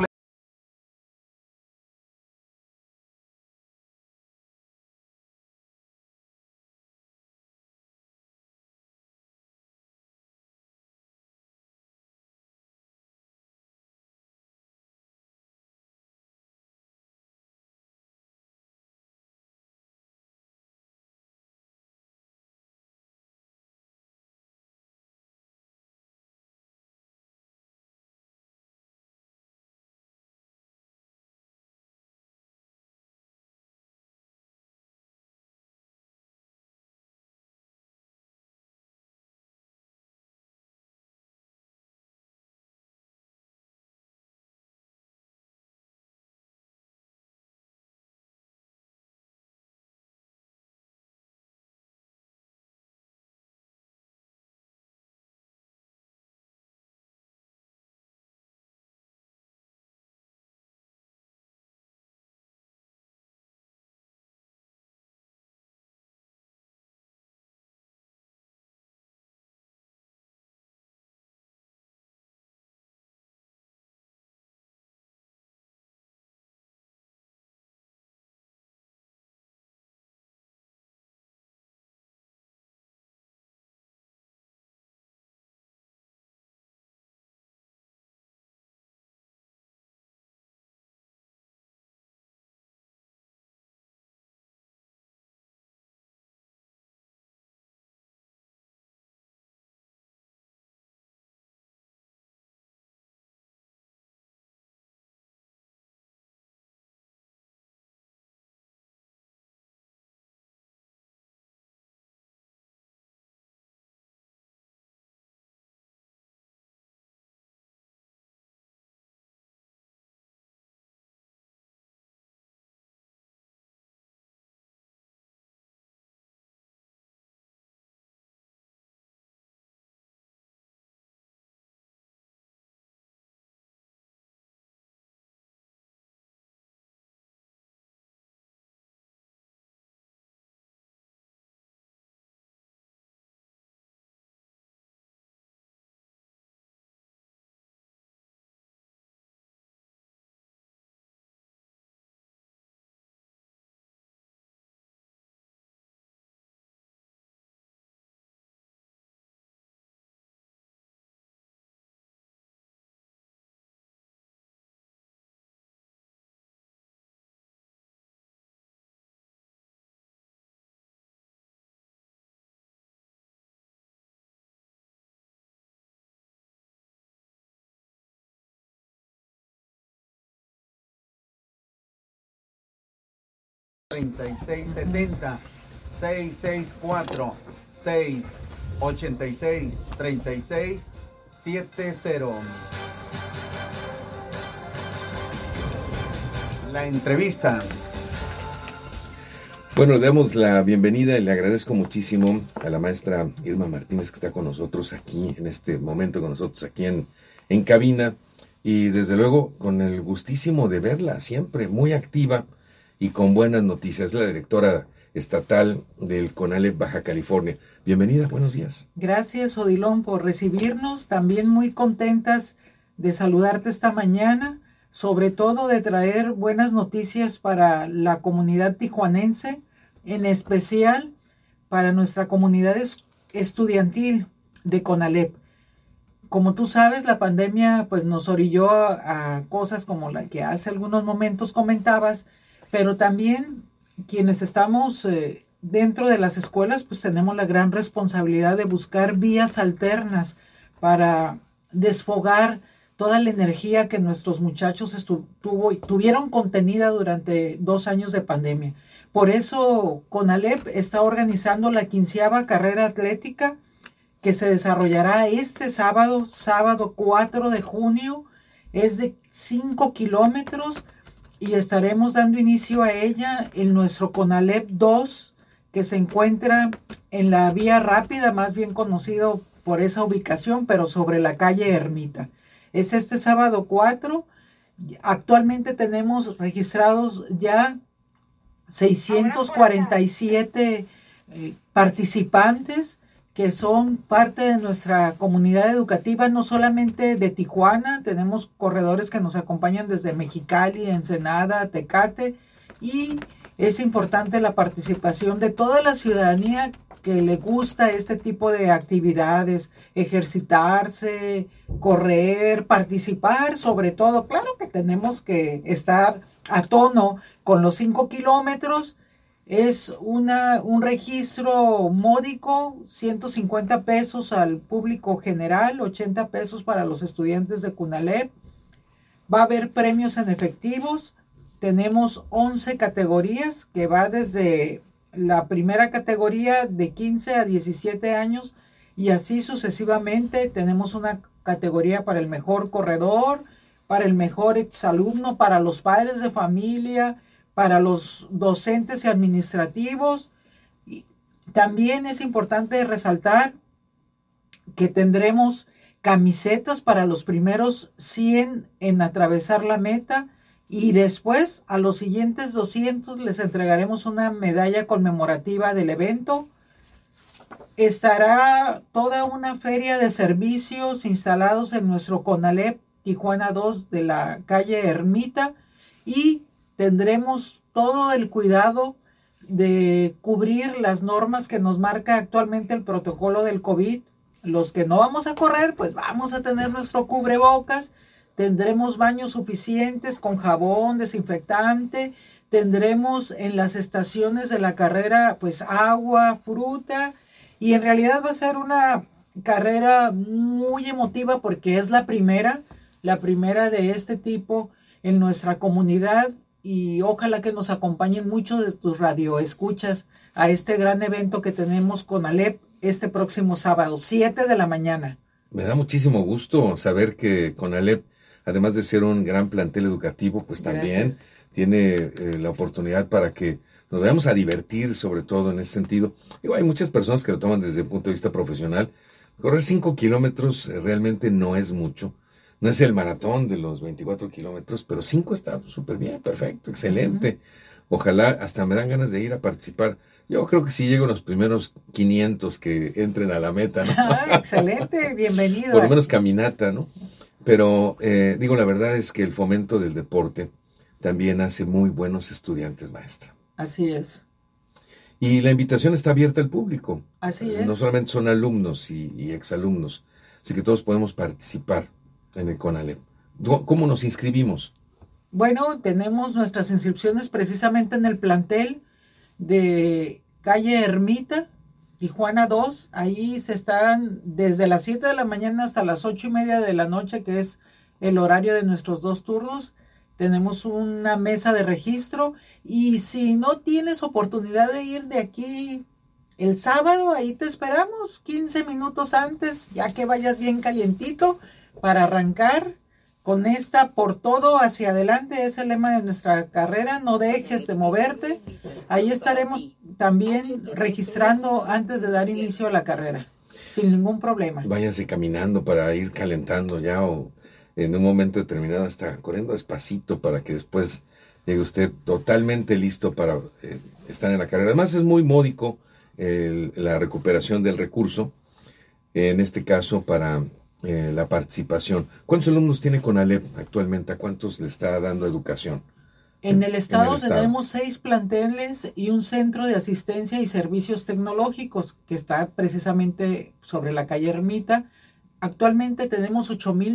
664-686-3670, 664-686-3670. La entrevista. Bueno, le damos la bienvenida y le agradezco muchísimo a la maestra Irma Martínez que está con nosotros aquí, en este momento con nosotros aquí en cabina, y desde luego con el gustísimo de verla siempre muy activa y con buenas noticias, la directora estatal del CONALEP Baja California. Bienvenida, buenos días. Gracias, Odilon, por recibirnos, también muy contentas de saludarte esta mañana, sobre todo de traer buenas noticias para la comunidad tijuanense, en especial para nuestra comunidad estudiantil de CONALEP. Como tú sabes, la pandemia pues nos orilló a cosas como la que hace algunos momentos comentabas, pero también quienes estamos dentro de las escuelas pues tenemos la gran responsabilidad de buscar vías alternas para desfogar toda la energía que nuestros muchachos tuvieron contenida durante 2 años de pandemia. Por eso CONALEP está organizando la 15ª carrera atlética que se desarrollará este sábado 4 de junio. Es de 5 kilómetros y estaremos dando inicio a ella en nuestro CONALEP 2, que se encuentra en la Vía Rápida, más bien conocido por esa ubicación, pero sobre la calle Ermita. Es este sábado 4. Actualmente tenemos registrados ya 647 participantes que son parte de nuestra comunidad educativa, no solamente de Tijuana, tenemos corredores que nos acompañan desde Mexicali, Ensenada, Tecate, y es importante la participación de toda la ciudadanía que le gusta este tipo de actividades, ejercitarse, correr, participar, sobre todo. Claro que tenemos que estar a tono con los 5 kilómetros. Es un registro módico, 150 pesos al público general, 80 pesos para los estudiantes de CONALEP. Va a haber premios en efectivos. Tenemos 11 categorías que va desde la primera categoría de 15 a 17 años y así sucesivamente. Tenemos una categoría para el mejor corredor, para el mejor exalumno, para los padres de familia, para los docentes y administrativos. Y también es importante resaltar que tendremos camisetas para los primeros 100 en atravesar la meta, y después a los siguientes 200 les entregaremos una medalla conmemorativa del evento. Estará toda una feria de servicios instalados en nuestro CONALEP Tijuana 2 de la calle Ermita, y tendremos todo el cuidado de cubrir las normas que nos marca actualmente el protocolo del COVID. Los que no vamos a correr, pues vamos a tener nuestro cubrebocas. Tendremos baños suficientes con jabón, desinfectante. Tendremos en las estaciones de la carrera pues agua, fruta. Y en realidad va a ser una carrera muy emotiva porque es la primera de este tipo en nuestra comunidad. Y ojalá que nos acompañen muchos de tus radioescuchas a este gran evento que tenemos CONALEP este próximo sábado, 7 de la mañana. Me da muchísimo gusto saber que CONALEP, además de ser un gran plantel educativo, pues también tiene la oportunidad para que nos vayamos a divertir, sobre todo en ese sentido. Digo, hay muchas personas que lo toman desde el punto de vista profesional. Correr 5 kilómetros realmente no es mucho. No es el maratón de los 24 kilómetros, pero 5 está súper bien, perfecto, excelente. Ojalá, hasta me dan ganas de ir a participar. Yo creo que sí llego a los primeros 500 que entren a la meta, ¿no? Excelente, bienvenido. Por lo menos caminata, ¿no? Pero digo, la verdad es que el fomento del deporte también hace muy buenos estudiantes, maestra. Así es. Y la invitación está abierta al público. Así es. No solamente son alumnos y exalumnos, así que todos podemos participar en el CONALEP. ¿Cómo nos inscribimos? Bueno, tenemos nuestras inscripciones precisamente en el plantel de calle Ermita, Tijuana 2. Ahí se están desde las 7 de la mañana hasta las 8:30 de la noche, que es el horario de nuestros 2 turnos. tenemos una mesa de registro y si no tienes oportunidad de ir de aquí el sábado, ahí te esperamos 15 minutos antes, ya que vayas bien calientito para arrancar con esta por todo hacia adelante. Es el lema de nuestra carrera, no dejes de moverte. Ahí estaremos también registrando antes de dar inicio a la carrera, sin ningún problema. Váyanse caminando para ir calentando ya, o en un momento determinado hasta corriendo despacito para que después llegue usted totalmente listo para estar en la carrera. Además es muy módico la recuperación del recurso, en este caso para la participación. ¿Cuántos alumnos tiene CONALEP actualmente? ¿A cuántos le está dando educación? En el estado tenemos 6 planteles y un centro de asistencia y servicios tecnológicos que está precisamente sobre la calle Ermita. Actualmente tenemos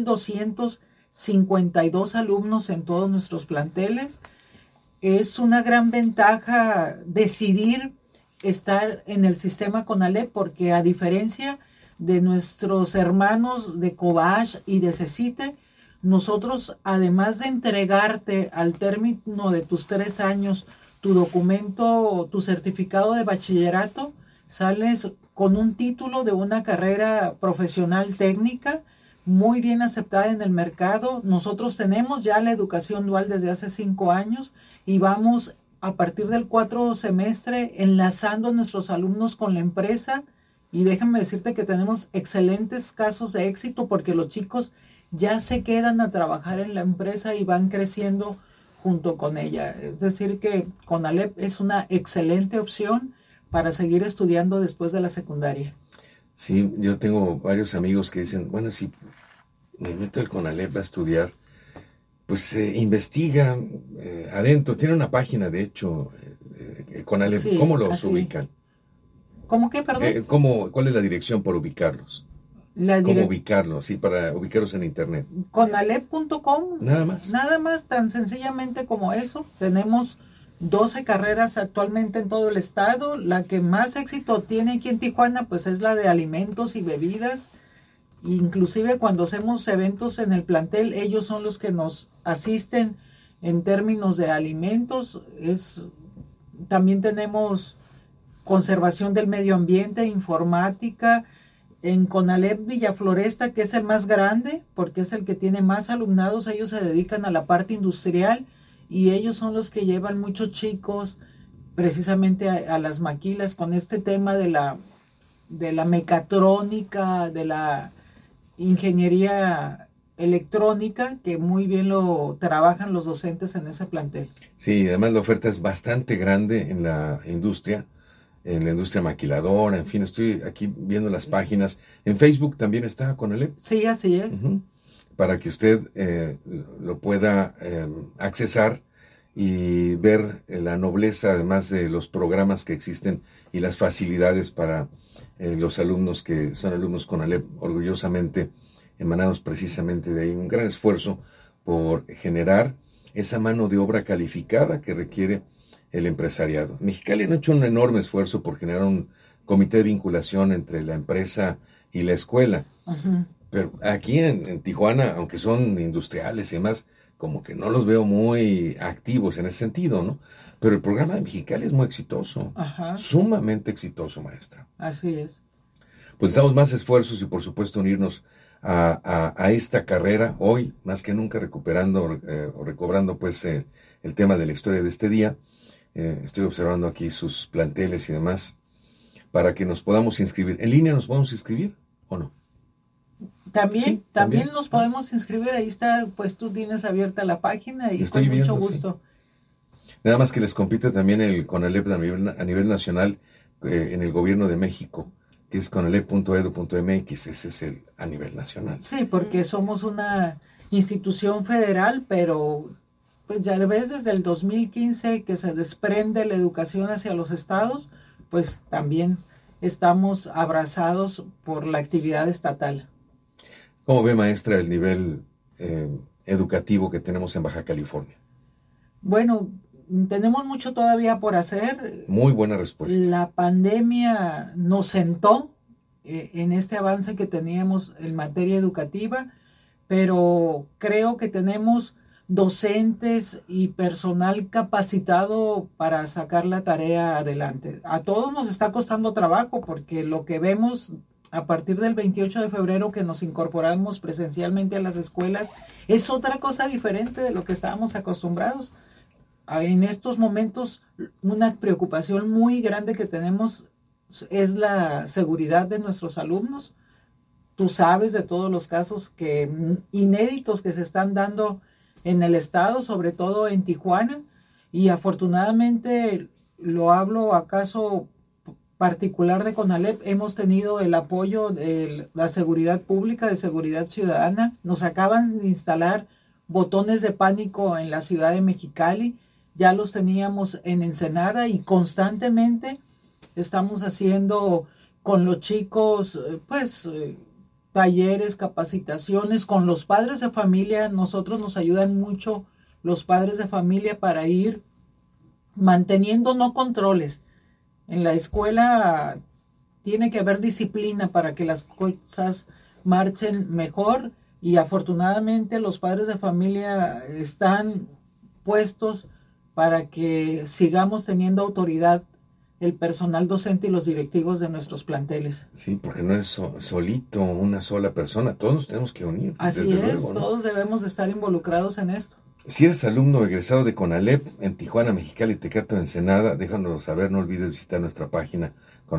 8,252 alumnos en todos nuestros planteles. Es una gran ventaja decidir estar en el sistema CONALEP porque, a diferencia de nuestros hermanos de COBASH y de CECITE, nosotros, además de entregarte al término de tus 3 años tu documento, tu certificado de bachillerato, sales con un título de una carrera profesional técnica muy bien aceptada en el mercado. Nosotros tenemos ya la educación dual desde hace 5 años y vamos a partir del 4 semestre enlazando a nuestros alumnos con la empresa, y déjame decirte que tenemos excelentes casos de éxito porque los chicos ya se quedan a trabajar en la empresa y van creciendo junto con ella. Es decir que CONALEP es una excelente opción para seguir estudiando después de la secundaria. Sí, yo tengo varios amigos que dicen, bueno, si me meto al CONALEP a estudiar, pues investiga adentro. Tiene una página, de hecho, CONALEP. Sí, ¿cómo los ubican? ¿Cómo qué, perdón? ¿Cuál es la dirección para ubicarlos? ¿Cómo ubicarlos? Sí, para ubicarlos en internet. CONALEP.com. Nada más. Nada más, tan sencillamente como eso. Tenemos 12 carreras actualmente en todo el estado. La que más éxito tiene aquí en Tijuana, pues es la de alimentos y bebidas. Inclusive cuando hacemos eventos en el plantel, ellos son los que nos asisten en términos de alimentos. También tenemos conservación del medio ambiente, informática. En CONALEP Villafloresta, que es el más grande, porque es el que tiene más alumnados, ellos se dedican a la parte industrial y ellos son los que llevan muchos chicos precisamente a las maquilas con este tema de la mecatrónica, de la ingeniería electrónica, que muy bien lo trabajan los docentes en ese plantel. Sí, además la oferta es bastante grande en la industria maquiladora, en fin, estoy aquí viendo las páginas. En Facebook también está CONALEP. Sí, así es. Para que usted lo pueda accesar y ver la nobleza, además de los programas que existen y las facilidades para los alumnos que son alumnos CONALEP, orgullosamente emanados precisamente de ahí. Un gran esfuerzo por generar esa mano de obra calificada que requiere el empresariado. Mexicali han hecho un enorme esfuerzo por generar un comité de vinculación entre la empresa y la escuela. Pero aquí en Tijuana, aunque son industriales y demás, como que no los veo muy activos en ese sentido, ¿no? Pero el programa de Mexicali es muy exitoso. Sumamente exitoso, maestra. Así es. Pues damos más esfuerzos y por supuesto unirnos a esta carrera hoy, más que nunca recobrando pues el tema de la historia de este día. Estoy observando aquí sus planteles y demás para que nos podamos inscribir. ¿En línea nos podemos inscribir o no? También nos podemos inscribir. Ahí está, pues tú tienes abierta la página y estoy con viendo, mucho gusto. Sí. Nada más que les compite también el CONALEP a nivel nacional en el gobierno de México, que es conalep.edu.mx. Ese es el a nivel nacional. Sí, porque somos una institución federal, pero pues ya ves desde el 2015 que se desprende la educación hacia los estados, pues también estamos abrazados por la actividad estatal. ¿Cómo ve, maestra, el nivel educativo que tenemos en Baja California? Bueno, tenemos mucho todavía por hacer. Muy buena respuesta. La pandemia nos sentó en este avance que teníamos en materia educativa, pero creo que tenemos docentes y personal capacitado para sacar la tarea adelante. A todos nos está costando trabajo porque lo que vemos a partir del 28 de febrero que nos incorporamos presencialmente a las escuelas es otra cosa diferente de lo que estábamos acostumbrados. En estos momentos una preocupación muy grande que tenemos es la seguridad de nuestros alumnos. Tú sabes de todos los casos inéditos que se están dando en el estado, sobre todo en Tijuana, y afortunadamente, lo hablo a caso particular de CONALEP, hemos tenido el apoyo de la seguridad pública, de seguridad ciudadana. Nos acaban de instalar botones de pánico en la ciudad de Mexicali, ya los teníamos en Ensenada y constantemente estamos haciendo con los chicos, talleres, capacitaciones, con los padres de familia. Nosotros nos ayudan mucho los padres de familia para ir manteniendo no controles. En la escuela tiene que haber disciplina para que las cosas marchen mejor y afortunadamente los padres de familia están puestos para que sigamos teniendo autoridad el personal docente y los directivos de nuestros planteles. Sí, porque no es solito una sola persona, todos nos tenemos que unir. Así desde es, luego, ¿no? Todos debemos de estar involucrados en esto. Si eres alumno egresado de CONALEP en Tijuana, Mexicali, Tecate o Ensenada, déjanoslo saber, no olvides visitar nuestra página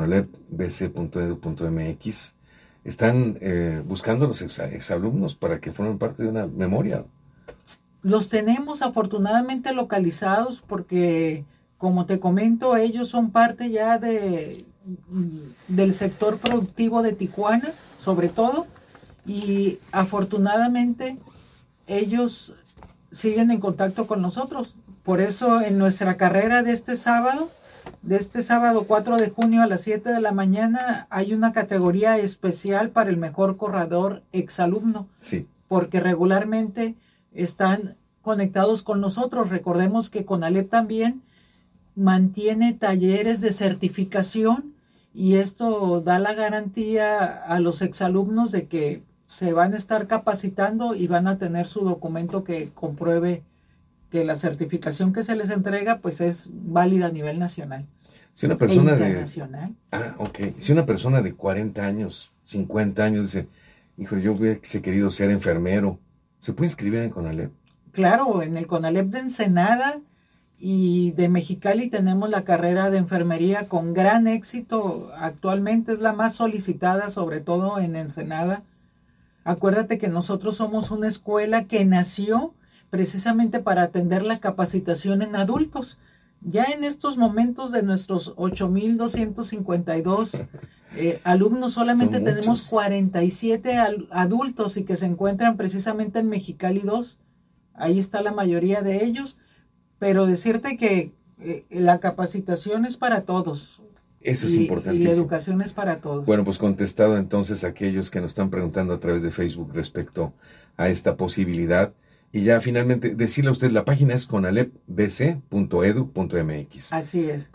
conalepbc.edu.mx. Están buscando los exalumnos para que formen parte de una memoria. Los tenemos afortunadamente localizados porque, como te comento, ellos son parte ya del sector productivo de Tijuana, sobre todo, y afortunadamente ellos siguen en contacto con nosotros. Por eso en nuestra carrera de este sábado 4 de junio a las 7 de la mañana, hay una categoría especial para el mejor corredor exalumno. Sí. Porque regularmente están conectados con nosotros. Recordemos que CONALEP también mantiene talleres de certificación y esto da la garantía a los exalumnos de que se van a estar capacitando y van a tener su documento que compruebe que la certificación que se les entrega pues es válida a nivel nacional. Si una persona internacional. Si una persona de 40 años, 50 años dice, hijo, yo hubiese querido ser enfermero, ¿se puede inscribir en CONALEP? Claro, en el CONALEP de Ensenada y de Mexicali tenemos la carrera de enfermería con gran éxito. Actualmente es la más solicitada, sobre todo en Ensenada. Acuérdate que nosotros somos una escuela que nació precisamente para atender la capacitación en adultos. Ya en estos momentos de nuestros 8,252 alumnos, solamente tenemos 47 adultos y que se encuentran precisamente en Mexicali 2. Ahí está la mayoría de ellos, pero decirte que la capacitación es para todos. Eso es importantísimo. Y la educación es para todos. Bueno, pues contestado entonces a aquellos que nos están preguntando a través de Facebook respecto a esta posibilidad. Y ya finalmente decirle a usted, la página es conalepbc.edu.mx. Así es.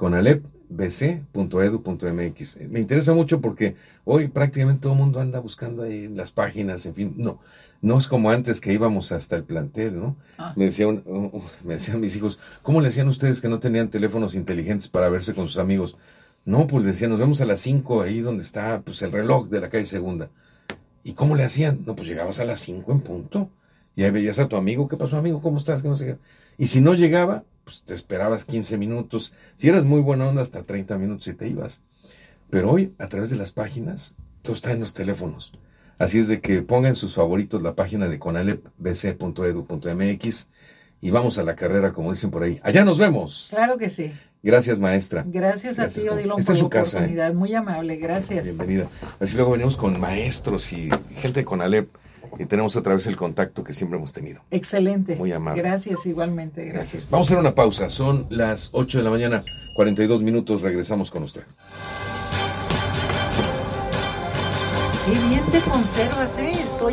conalepbc.edu.mx. Me interesa mucho porque hoy prácticamente todo el mundo anda buscando ahí en las páginas, en fin, no es como antes que íbamos hasta el plantel, ¿no? Me decían mis hijos, ¿cómo le hacían ustedes que no tenían teléfonos inteligentes para verse con sus amigos? No, pues decían, nos vemos a las 5 ahí donde está pues el reloj de la calle Segunda. ¿Y cómo le hacían? No, pues llegabas a las 5 en punto. Y ahí veías a tu amigo, ¿qué pasó, amigo? ¿Cómo estás? ¿Qué no sé qué? Y si no llegaba, pues te esperabas 15 minutos. Si eras muy buena onda, hasta 30 minutos y te ibas. Pero hoy, a través de las páginas, todos traen los teléfonos. Así es de que pongan sus favoritos la página de conalepbc.edu.mx y vamos a la carrera, como dicen por ahí. ¡Allá nos vemos! Claro que sí. Gracias, maestra. Gracias a ti, Odilon, por la oportunidad. Casa, muy amable, gracias. Bienvenida. A ver si luego venimos con maestros y gente de CONALEP y tenemos otra vez el contacto que siempre hemos tenido. Excelente. Muy amable. Gracias, igualmente. Gracias. Vamos a hacer una pausa. Son las 8 de la mañana, 42 minutos. Regresamos con usted. Qué bien te conservas, Estoy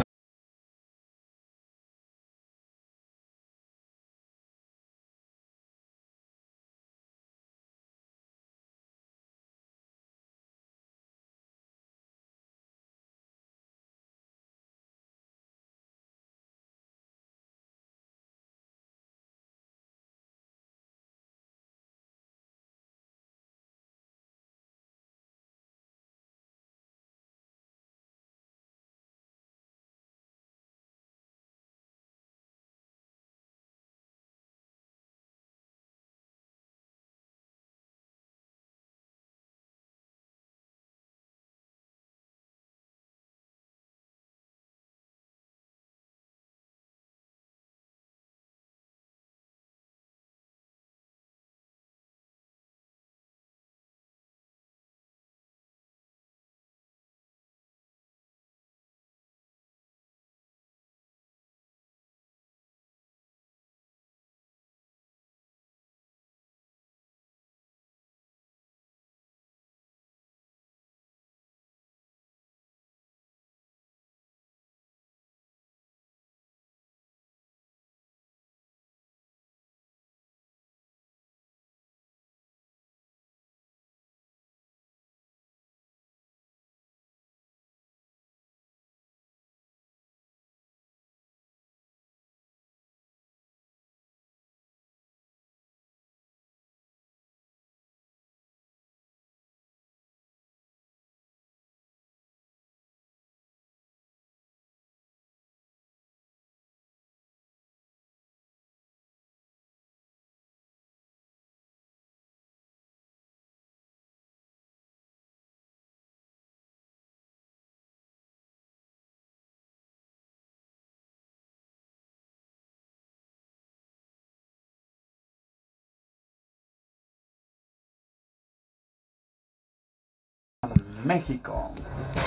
México.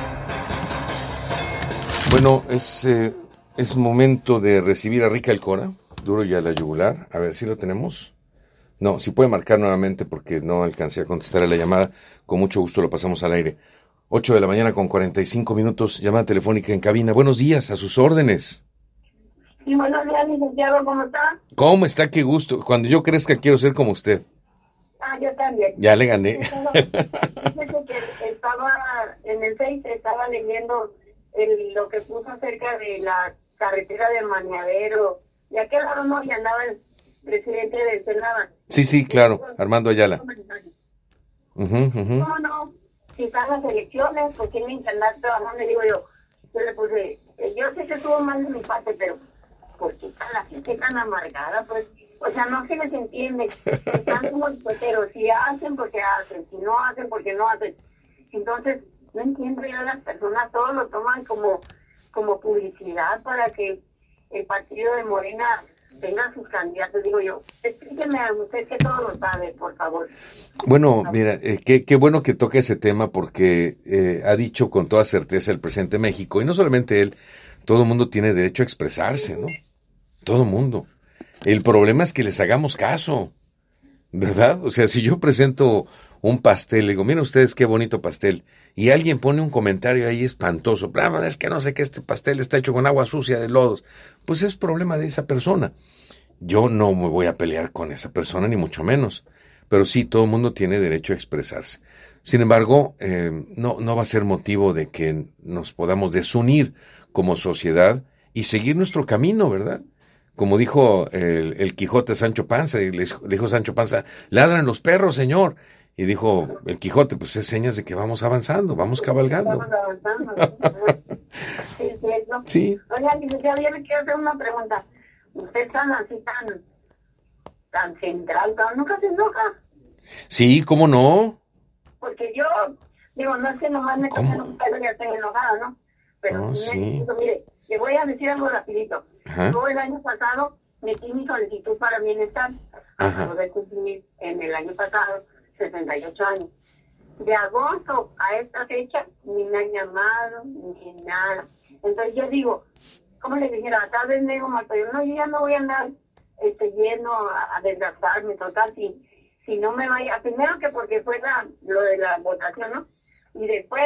Bueno, es momento de recibir a Rica Alcora, duro y a la yugular. A ver si lo tenemos. No, si puede marcar nuevamente porque no alcancé a contestar a la llamada. Con mucho gusto lo pasamos al aire. 8 de la mañana con 45 minutos, llamada telefónica en cabina. Buenos días, a sus órdenes. Sí, buenos días, licenciado, ¿cómo está? ¿Cómo está? Qué gusto. Cuando yo crezca quiero ser como usted. Yo también. Ya le gané. Fíjese que estaba en el Face, estaba leyendo lo que puso acerca de la carretera de Maniadero. ¿Y a qué lado no? Y andaba el presidente del Senado. Sí, claro, Armando Ayala. ¿Cómo no? Si están las elecciones, pues tienen que andar trabajando. Digo yo le puse, yo sé que estuvo mal de mi parte, pero ¿por qué está la gente tan amargada? Pues, o sea, no se les entiende. Están como pero si hacen, porque hacen. Si no hacen, porque no hacen. Entonces, no entiendo yo, las personas todos lo toman como publicidad para que el partido de Morena tenga sus candidatos. Digo yo, explíqueme a usted que todo lo sabe, por favor. Bueno, mira, qué bueno que toque ese tema porque ha dicho con toda certeza el presidente de México, y no solamente él, todo el mundo tiene derecho a expresarse, ¿no? Todo el mundo. El problema es que les hagamos caso, ¿verdad? O sea, si yo presento un pastel, le digo, miren ustedes qué bonito pastel, y alguien pone un comentario ahí espantoso, es que no sé qué, este pastel está hecho con agua sucia de lodos, pues es problema de esa persona. Yo no me voy a pelear con esa persona, ni mucho menos, pero sí, todo el mundo tiene derecho a expresarse. Sin embargo, no va a ser motivo de que nos podamos desunir como sociedad y seguir nuestro camino, ¿verdad? Como dijo el Quijote a Sancho Panza, y le dijo Sancho Panza, ladran los perros, señor. Y dijo el Quijote, pues es señas de que vamos avanzando, vamos cabalgando. Estamos avanzando. Sí, cierto. Sí. Oiga, licenciado, yo le quiero hacer una pregunta. ¿Usted es así tan central, nunca se enoja? Sí, ¿cómo no? Porque yo, digo, no es que nomás me toquen un pelo y ya estoy enojada, ¿no? Pero sí. Mire, le voy a decir algo rapidito. Ajá. Yo el año pasado metí mi solicitud para bienestar. Acabo de cumplir en el año pasado 68 años. De agosto a esta fecha ni me han llamado ni nada. Entonces yo digo, ¿cómo le dijera? Tal vez me digo mal, pero no, yo ya no voy a andar yendo a desgastarme, total, si no me vaya, primero que porque fue lo de la votación, ¿no? Y después,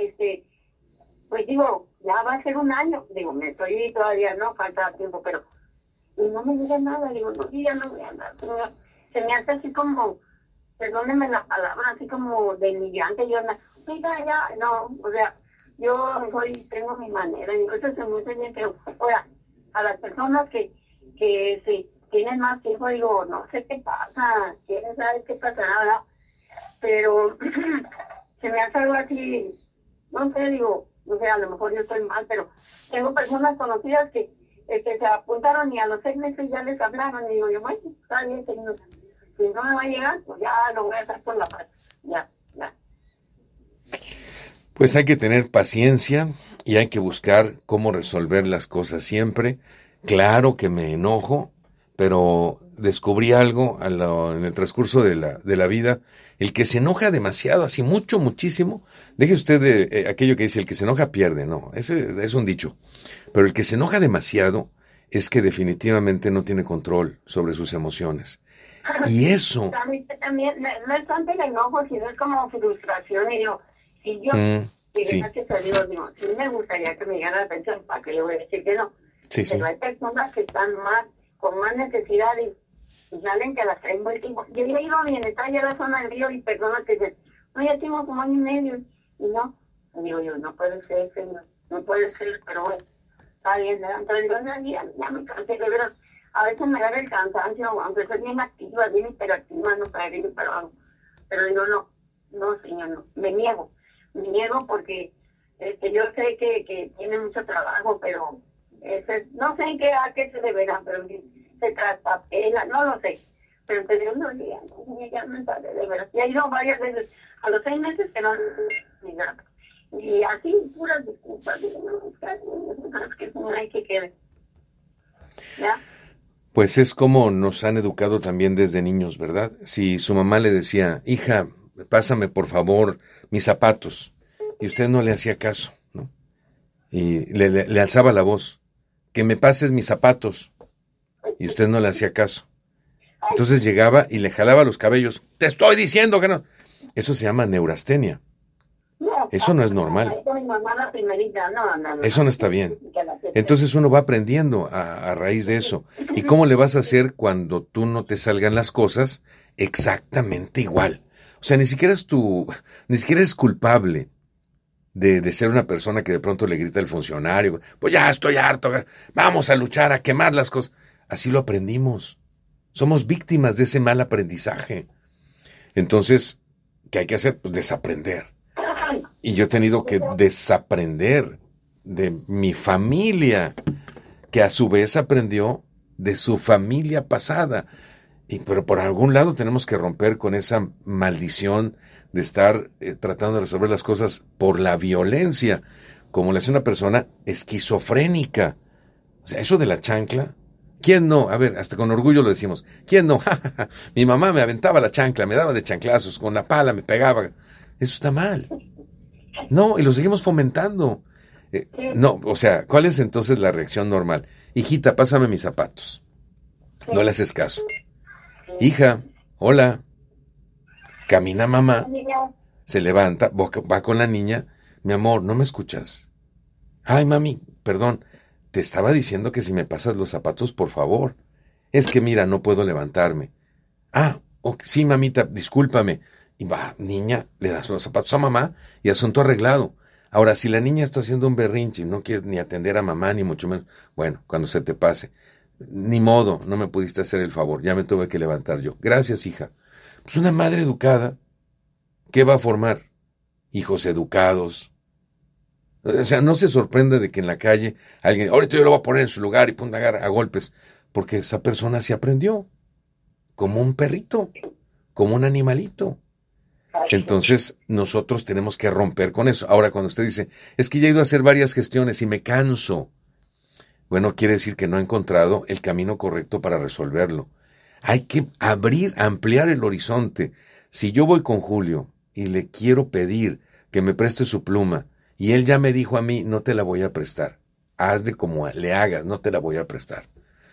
pues digo, ya va a ser un año, digo, me estoy todavía, no, falta tiempo, pero, y no me diga nada, digo, no, yo ya no voy a andar, se me hace así como, perdónenme la palabra, así como denigrante, yo, oiga, ya, no, o sea, yo tengo mi manera, y eso se me hace bien, pero, oiga, a las personas que se tienen más tiempo, digo, no sé qué pasa, quién sabe qué pasará, ¿verdad? Pero se me hace algo así, no sé, digo, no sé, a lo mejor yo estoy mal, pero tengo personas conocidas que se apuntaron y a los 6 meses ya les hablaron, y digo, yo, bueno, está bien, señor, si no me va a llegar, pues ya lo voy a hacer por la paz, ya. Pues hay que tener paciencia y hay que buscar cómo resolver las cosas siempre. Claro que me enojo, pero descubrí algo en el transcurso de la vida. El que se enoja demasiado, así muchísimo, deje usted aquello que dice, el que se enoja pierde, no, ese es un dicho. Pero el que se enoja demasiado es que definitivamente no tiene control sobre sus emociones. Y eso... También no es tanto el enojo, sino es como frustración. Y yo, si yo, gracias a Dios, digo, sí me gustaría que me llegara la pensión, ¿para qué le voy a decir que no? Pero hay personas que están con más necesidad y salen que las traen vuelta. Yo he ido a bienestar ya a la zona del río y personas que dicen, no, ya tengo como año y medio. Y no, digo yo, no puede ser, señor, no puede ser, pero bueno, está bien, ¿verdad? Entonces ya me cansé de ver. A veces me da el cansancio, aunque soy bien activa, bien hiperactiva, no para ir para abajo. Pero digo, no, señor, no. Me niego porque yo sé que tiene mucho trabajo, pero no sé a qué se deberá, pero se traspapela, no lo sé. Pero te digo, no, ya me sale de veras. Y ha ido varias veces, a los 6 meses que no ni nada. Y así, puras disculpas, digo, no, que no hay que quede. ¿Ya? Pues es como nos han educado también desde niños, ¿verdad? Si su mamá le decía, hija, pásame por favor mis zapatos. Y usted no le hacía caso, ¿no? Y le alzaba la voz, que me pases mis zapatos. Y usted no le hacía caso. Entonces llegaba y le jalaba los cabellos. Te estoy diciendo que no. Eso se llama neurastenia. Eso no es normal. Eso no está bien. Entonces uno va aprendiendo a raíz de eso. ¿Y cómo le vas a hacer cuando tú no te salgan las cosas exactamente igual? O sea, ni siquiera eres culpable de ser una persona que de pronto le grita al funcionario, pues ya estoy harto, vamos a luchar, a quemar las cosas. Así lo aprendimos. Somos víctimas de ese mal aprendizaje. Entonces, ¿qué hay que hacer? Pues desaprender. Y yo he tenido que desaprender de mi familia, que a su vez aprendió de su familia pasada. Pero por algún lado tenemos que romper con esa maldición de estar tratando de resolver las cosas por la violencia, como le hace una persona esquizofrénica. O sea, eso de la chancla, ¿quién no? A ver, hasta con orgullo lo decimos. ¿Quién no? Mi mamá me aventaba la chancla, me daba de chanclazos, con la pala me pegaba. Eso está mal. No, y lo seguimos fomentando. No, o sea, ¿cuál es entonces la reacción normal? Hijita, pásame mis zapatos. No le haces caso. Hija, hola. Camina mamá, se levanta, va con la niña. Mi amor, ¿no me escuchas? Ay, mami, perdón, te estaba diciendo que si me pasas los zapatos, por favor. Es que mira, no puedo levantarme. Ah, sí, mamita, discúlpame. Y va, niña, le das los zapatos a mamá y asunto arreglado. Ahora, si la niña está haciendo un berrinche y no quiere ni atender a mamá, ni mucho menos, bueno, cuando se te pase. Ni modo, no me pudiste hacer el favor, ya me tuve que levantar yo. Gracias, hija. Pues una madre educada, ¿qué va a formar? Hijos educados. O sea, no se sorprenda de que en la calle alguien, ahorita yo lo voy a poner en su lugar y ponga a golpes, porque esa persona se aprendió como un perrito, como un animalito. Entonces, nosotros tenemos que romper con eso. Ahora, cuando usted dice, es que ya he ido a hacer varias gestiones y me canso, bueno, quiere decir que no ha encontrado el camino correcto para resolverlo. Hay que ampliar el horizonte. Si yo voy con Julio y le quiero pedir que me preste su pluma y él ya me dijo a mí, no te la voy a prestar. Hazle como le hagas, no te la voy a prestar.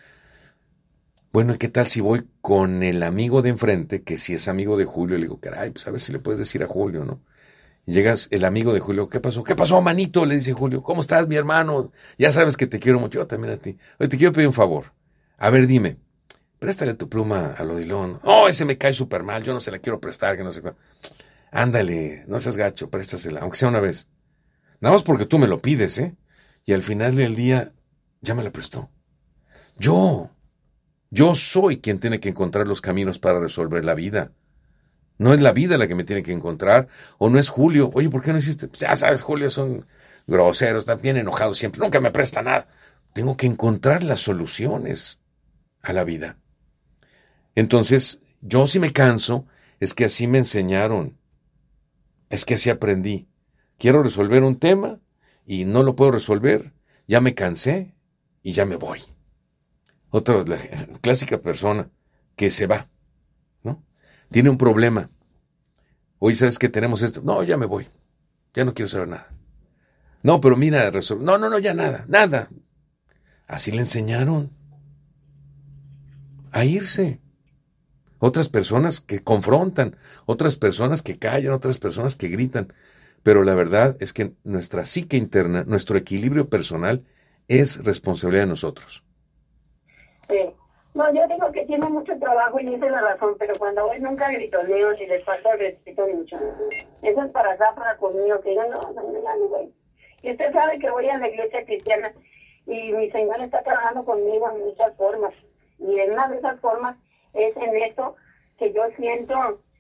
Bueno, ¿y qué tal si voy con el amigo de enfrente, que si es amigo de Julio, le digo, caray, pues a ver si le puedes decir a Julio, ¿no? Y llegas el amigo de Julio, ¿qué pasó? ¿Qué pasó, manito? Le dice Julio, ¿cómo estás, mi hermano? Ya sabes que te quiero mucho, yo también a ti. Oye, te quiero pedir un favor. A ver, dime, préstale tu pluma al Odilón. Oh, ese me cae súper mal, yo no se la quiero prestar, que no sé cuál. Ándale, no seas gacho, préstasela, aunque sea una vez. Nada más porque tú me lo pides, ¿eh? Y al final del día, ya me la prestó. Yo soy quien tiene que encontrar los caminos para resolver la vida. No es la vida la que me tiene que encontrar, o no es Julio. Oye, ¿por qué no hiciste? Pues ya sabes, Julio son groseros, están bien enojados siempre, nunca me presta nada. Tengo que encontrar las soluciones a la vida. Entonces, yo si me canso, es que así me enseñaron, es que así aprendí. Quiero resolver un tema y no lo puedo resolver, ya me cansé y ya me voy. Otra, la clásica persona que se va, ¿no? Tiene un problema. Hoy sabes que tenemos esto. No, ya me voy. Ya no quiero saber nada. No, pero mira, no, ya nada. Así le enseñaron a irse. Otras personas que confrontan, otras personas que callan, otras personas que gritan. Pero la verdad es que nuestra psique interna, nuestro equilibrio personal, es responsabilidad de nosotros. Sí. No, yo digo que tiene mucho trabajo y esa es la razón, pero cuando voy nunca gritoneo ni les falta el respeto ni mucho. Eso es para acá, para conmigo, que yo no voy. Y usted sabe que voy a la iglesia cristiana y mi Señor está trabajando conmigo en muchas formas. Y en una de esas formas es en esto que yo siento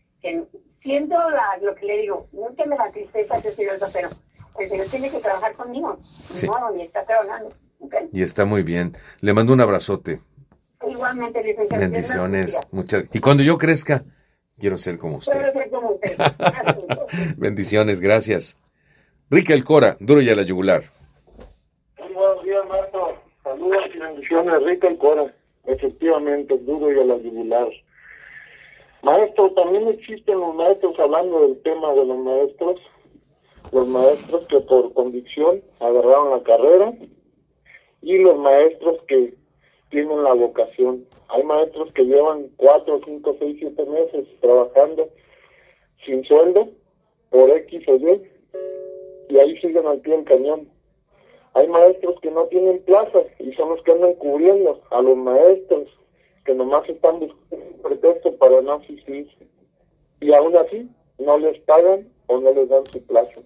lo que le digo, no que me da tristeza, pero el Señor tiene que trabajar conmigo. Sí. No, y está trabajando. ¿Okay? Y está muy bien. Le mando un abrazote. Igualmente, licenciado. Bendiciones. Muchas. Y cuando yo crezca, quiero ser como usted. Quiero ser como usted. Bendiciones, gracias. Rica el Cora, duro y a la yugular. Buenos días, Marco. Saludos y bendiciones, Rica el Cora. Efectivamente, duro y a la yugular. Maestro, también existen los maestros, hablando del tema de los maestros que por convicción agarraron la carrera, y los maestros que tienen la vocación. Hay maestros que llevan 4, 5, 6, 7 meses trabajando sin sueldo por X o Y, y ahí siguen al pie del cañón. Hay maestros que no tienen plazas y son los que andan cubriendo a los maestros que nomás están buscando un pretexto para no asistir, y aún así no les pagan o no les dan su plaza.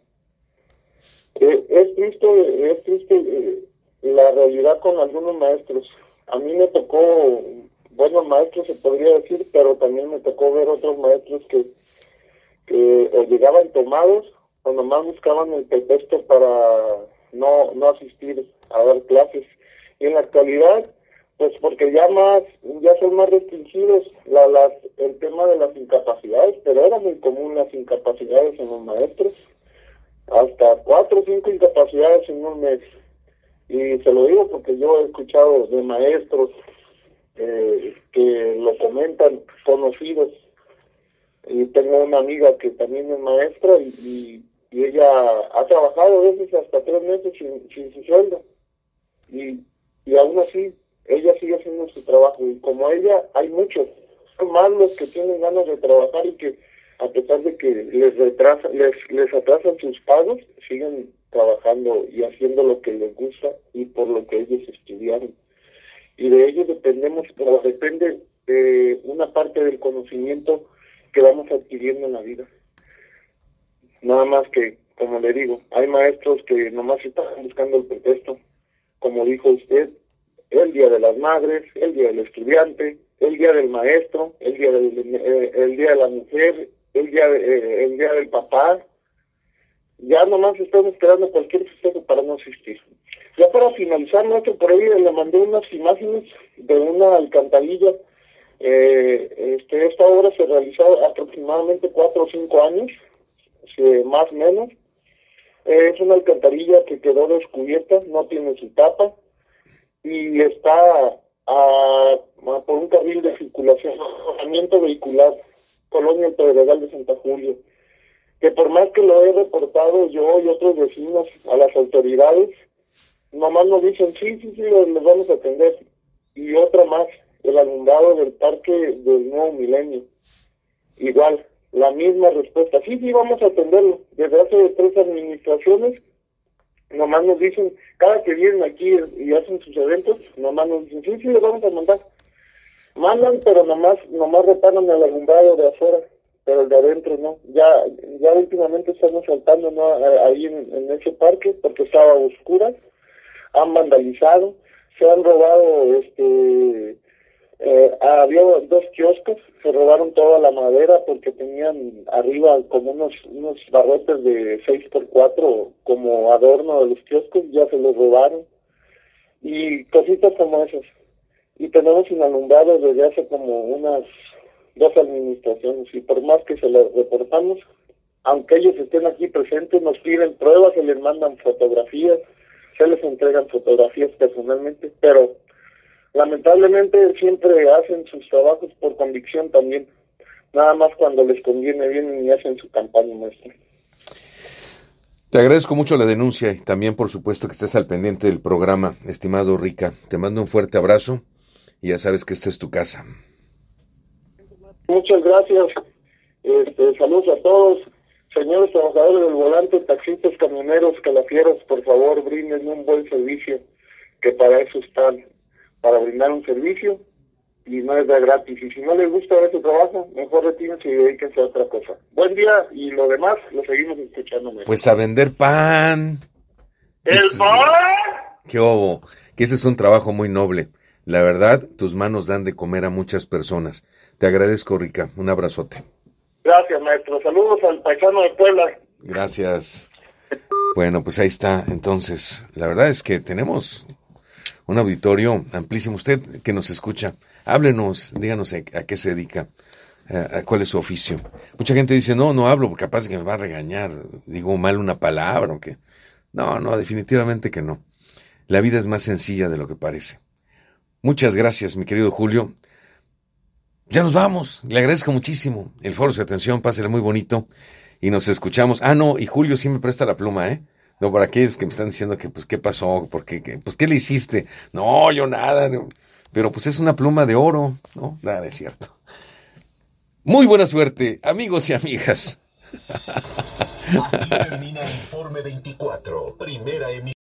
Es triste la realidad con algunos maestros. A mí me tocó buenos maestros, se podría decir, pero también me tocó ver otros maestros que o llegaban tomados o nomás buscaban el pretexto para no asistir a dar clases. Y en la actualidad, pues porque ya son más restringidos el tema de las incapacidades, pero era muy común las incapacidades en los maestros, hasta 4 o 5 incapacidades en un mes. Y se lo digo porque yo he escuchado de maestros que lo comentan, conocidos, y tengo una amiga que también es maestra y ella ha trabajado a veces hasta 3 meses sin su sueldo, y aún así ella sigue haciendo su trabajo. Y como ella, hay muchos, son más los que tienen ganas de trabajar y que a pesar de que les atrasan sus pagos, siguen trabajando y haciendo lo que les gusta y por lo que ellos estudiaron. Y de ellos depende una parte del conocimiento que vamos adquiriendo en la vida. Nada más que, como le digo, hay maestros que nomás están buscando el pretexto, como dijo usted, el Día de las Madres, el Día del Estudiante, el Día del Maestro, el Día de la Mujer, el día del Papá. Ya nomás estamos esperando cualquier festejo para no asistir. Ya para finalizar, maestro, por ahí le mandé unas imágenes de una alcantarilla. Esta obra se realizó aproximadamente 4 o 5 años, más o menos. Es una alcantarilla que quedó descubierta, no tiene su tapa, y está por un carril de circulación, vehicular, Colonia El Pedregal de Santa Julia, que por más que lo he reportado yo y otros vecinos a las autoridades, nomás nos dicen, sí, los vamos a atender. Y otra más, el alumbrado del Parque del Nuevo Milenio. Igual, la misma respuesta, sí, vamos a atenderlo. Desde hace 3 administraciones, nomás nos dicen, cada que vienen aquí y hacen sus eventos, nomás nos dicen, sí, les vamos a mandar. Mandan, pero nomás reparan el alumbrado de afuera, pero el de adentro no. Ya últimamente estamos saltando, ¿no?, ahí en ese parque, porque estaba a oscuras. Han vandalizado, se han robado, había 2 kioscos, se robaron toda la madera porque tenían arriba como unos barrotes de 6x4 como adorno de los kioscos, ya se los robaron, y cositas como esas. Y tenemos sin alumbrado desde hace como unas 2 administraciones, y por más que se les reportamos, aunque ellos estén aquí presentes, nos piden pruebas, se les mandan fotografías, se les entregan fotografías personalmente, pero lamentablemente siempre hacen sus trabajos por convicción también, nada más cuando les conviene vienen y hacen su campaña, maestro. Te agradezco mucho la denuncia y también por supuesto que estés al pendiente del programa, estimado Rica. Te mando un fuerte abrazo y ya sabes que esta es tu casa. Muchas gracias, saludos a todos. Señores trabajadores del volante, taxistas, camioneros, calafieros, por favor, brinden un buen servicio, que para eso están, para brindar un servicio, y no es de gratis. Y si no les gusta ese trabajo, mejor retírense y dedíquense a otra cosa. Buen día, y lo demás lo seguimos escuchando. Pues a vender pan. ¡El pan! ¡Qué obo! Que ese es un trabajo muy noble. La verdad, tus manos dan de comer a muchas personas. Te agradezco, Rica. Un abrazote. Gracias, maestro. Saludos al paisano de Puebla. Gracias. Bueno, pues ahí está. Entonces, la verdad es que tenemos un auditorio amplísimo. Usted que nos escucha, háblenos, díganos a qué se dedica, cuál es su oficio. Mucha gente dice, no hablo, porque capaz que me va a regañar, digo mal una palabra, o qué. No, definitivamente que no. La vida es más sencilla de lo que parece. Muchas gracias, mi querido Julio. Ya nos vamos. Le agradezco muchísimo el foro, su atención. Pásele muy bonito. Y nos escuchamos. Ah, no, y Julio sí me presta la pluma, ¿eh? No, para aquellos que me están diciendo que, pues, ¿qué pasó? Pues, ¿qué le hiciste? No, yo nada. No. Pero, pues, es una pluma de oro, ¿no? Nada, es cierto. Muy buena suerte, amigos y amigas. Aquí termina Informe 24, primera emisión.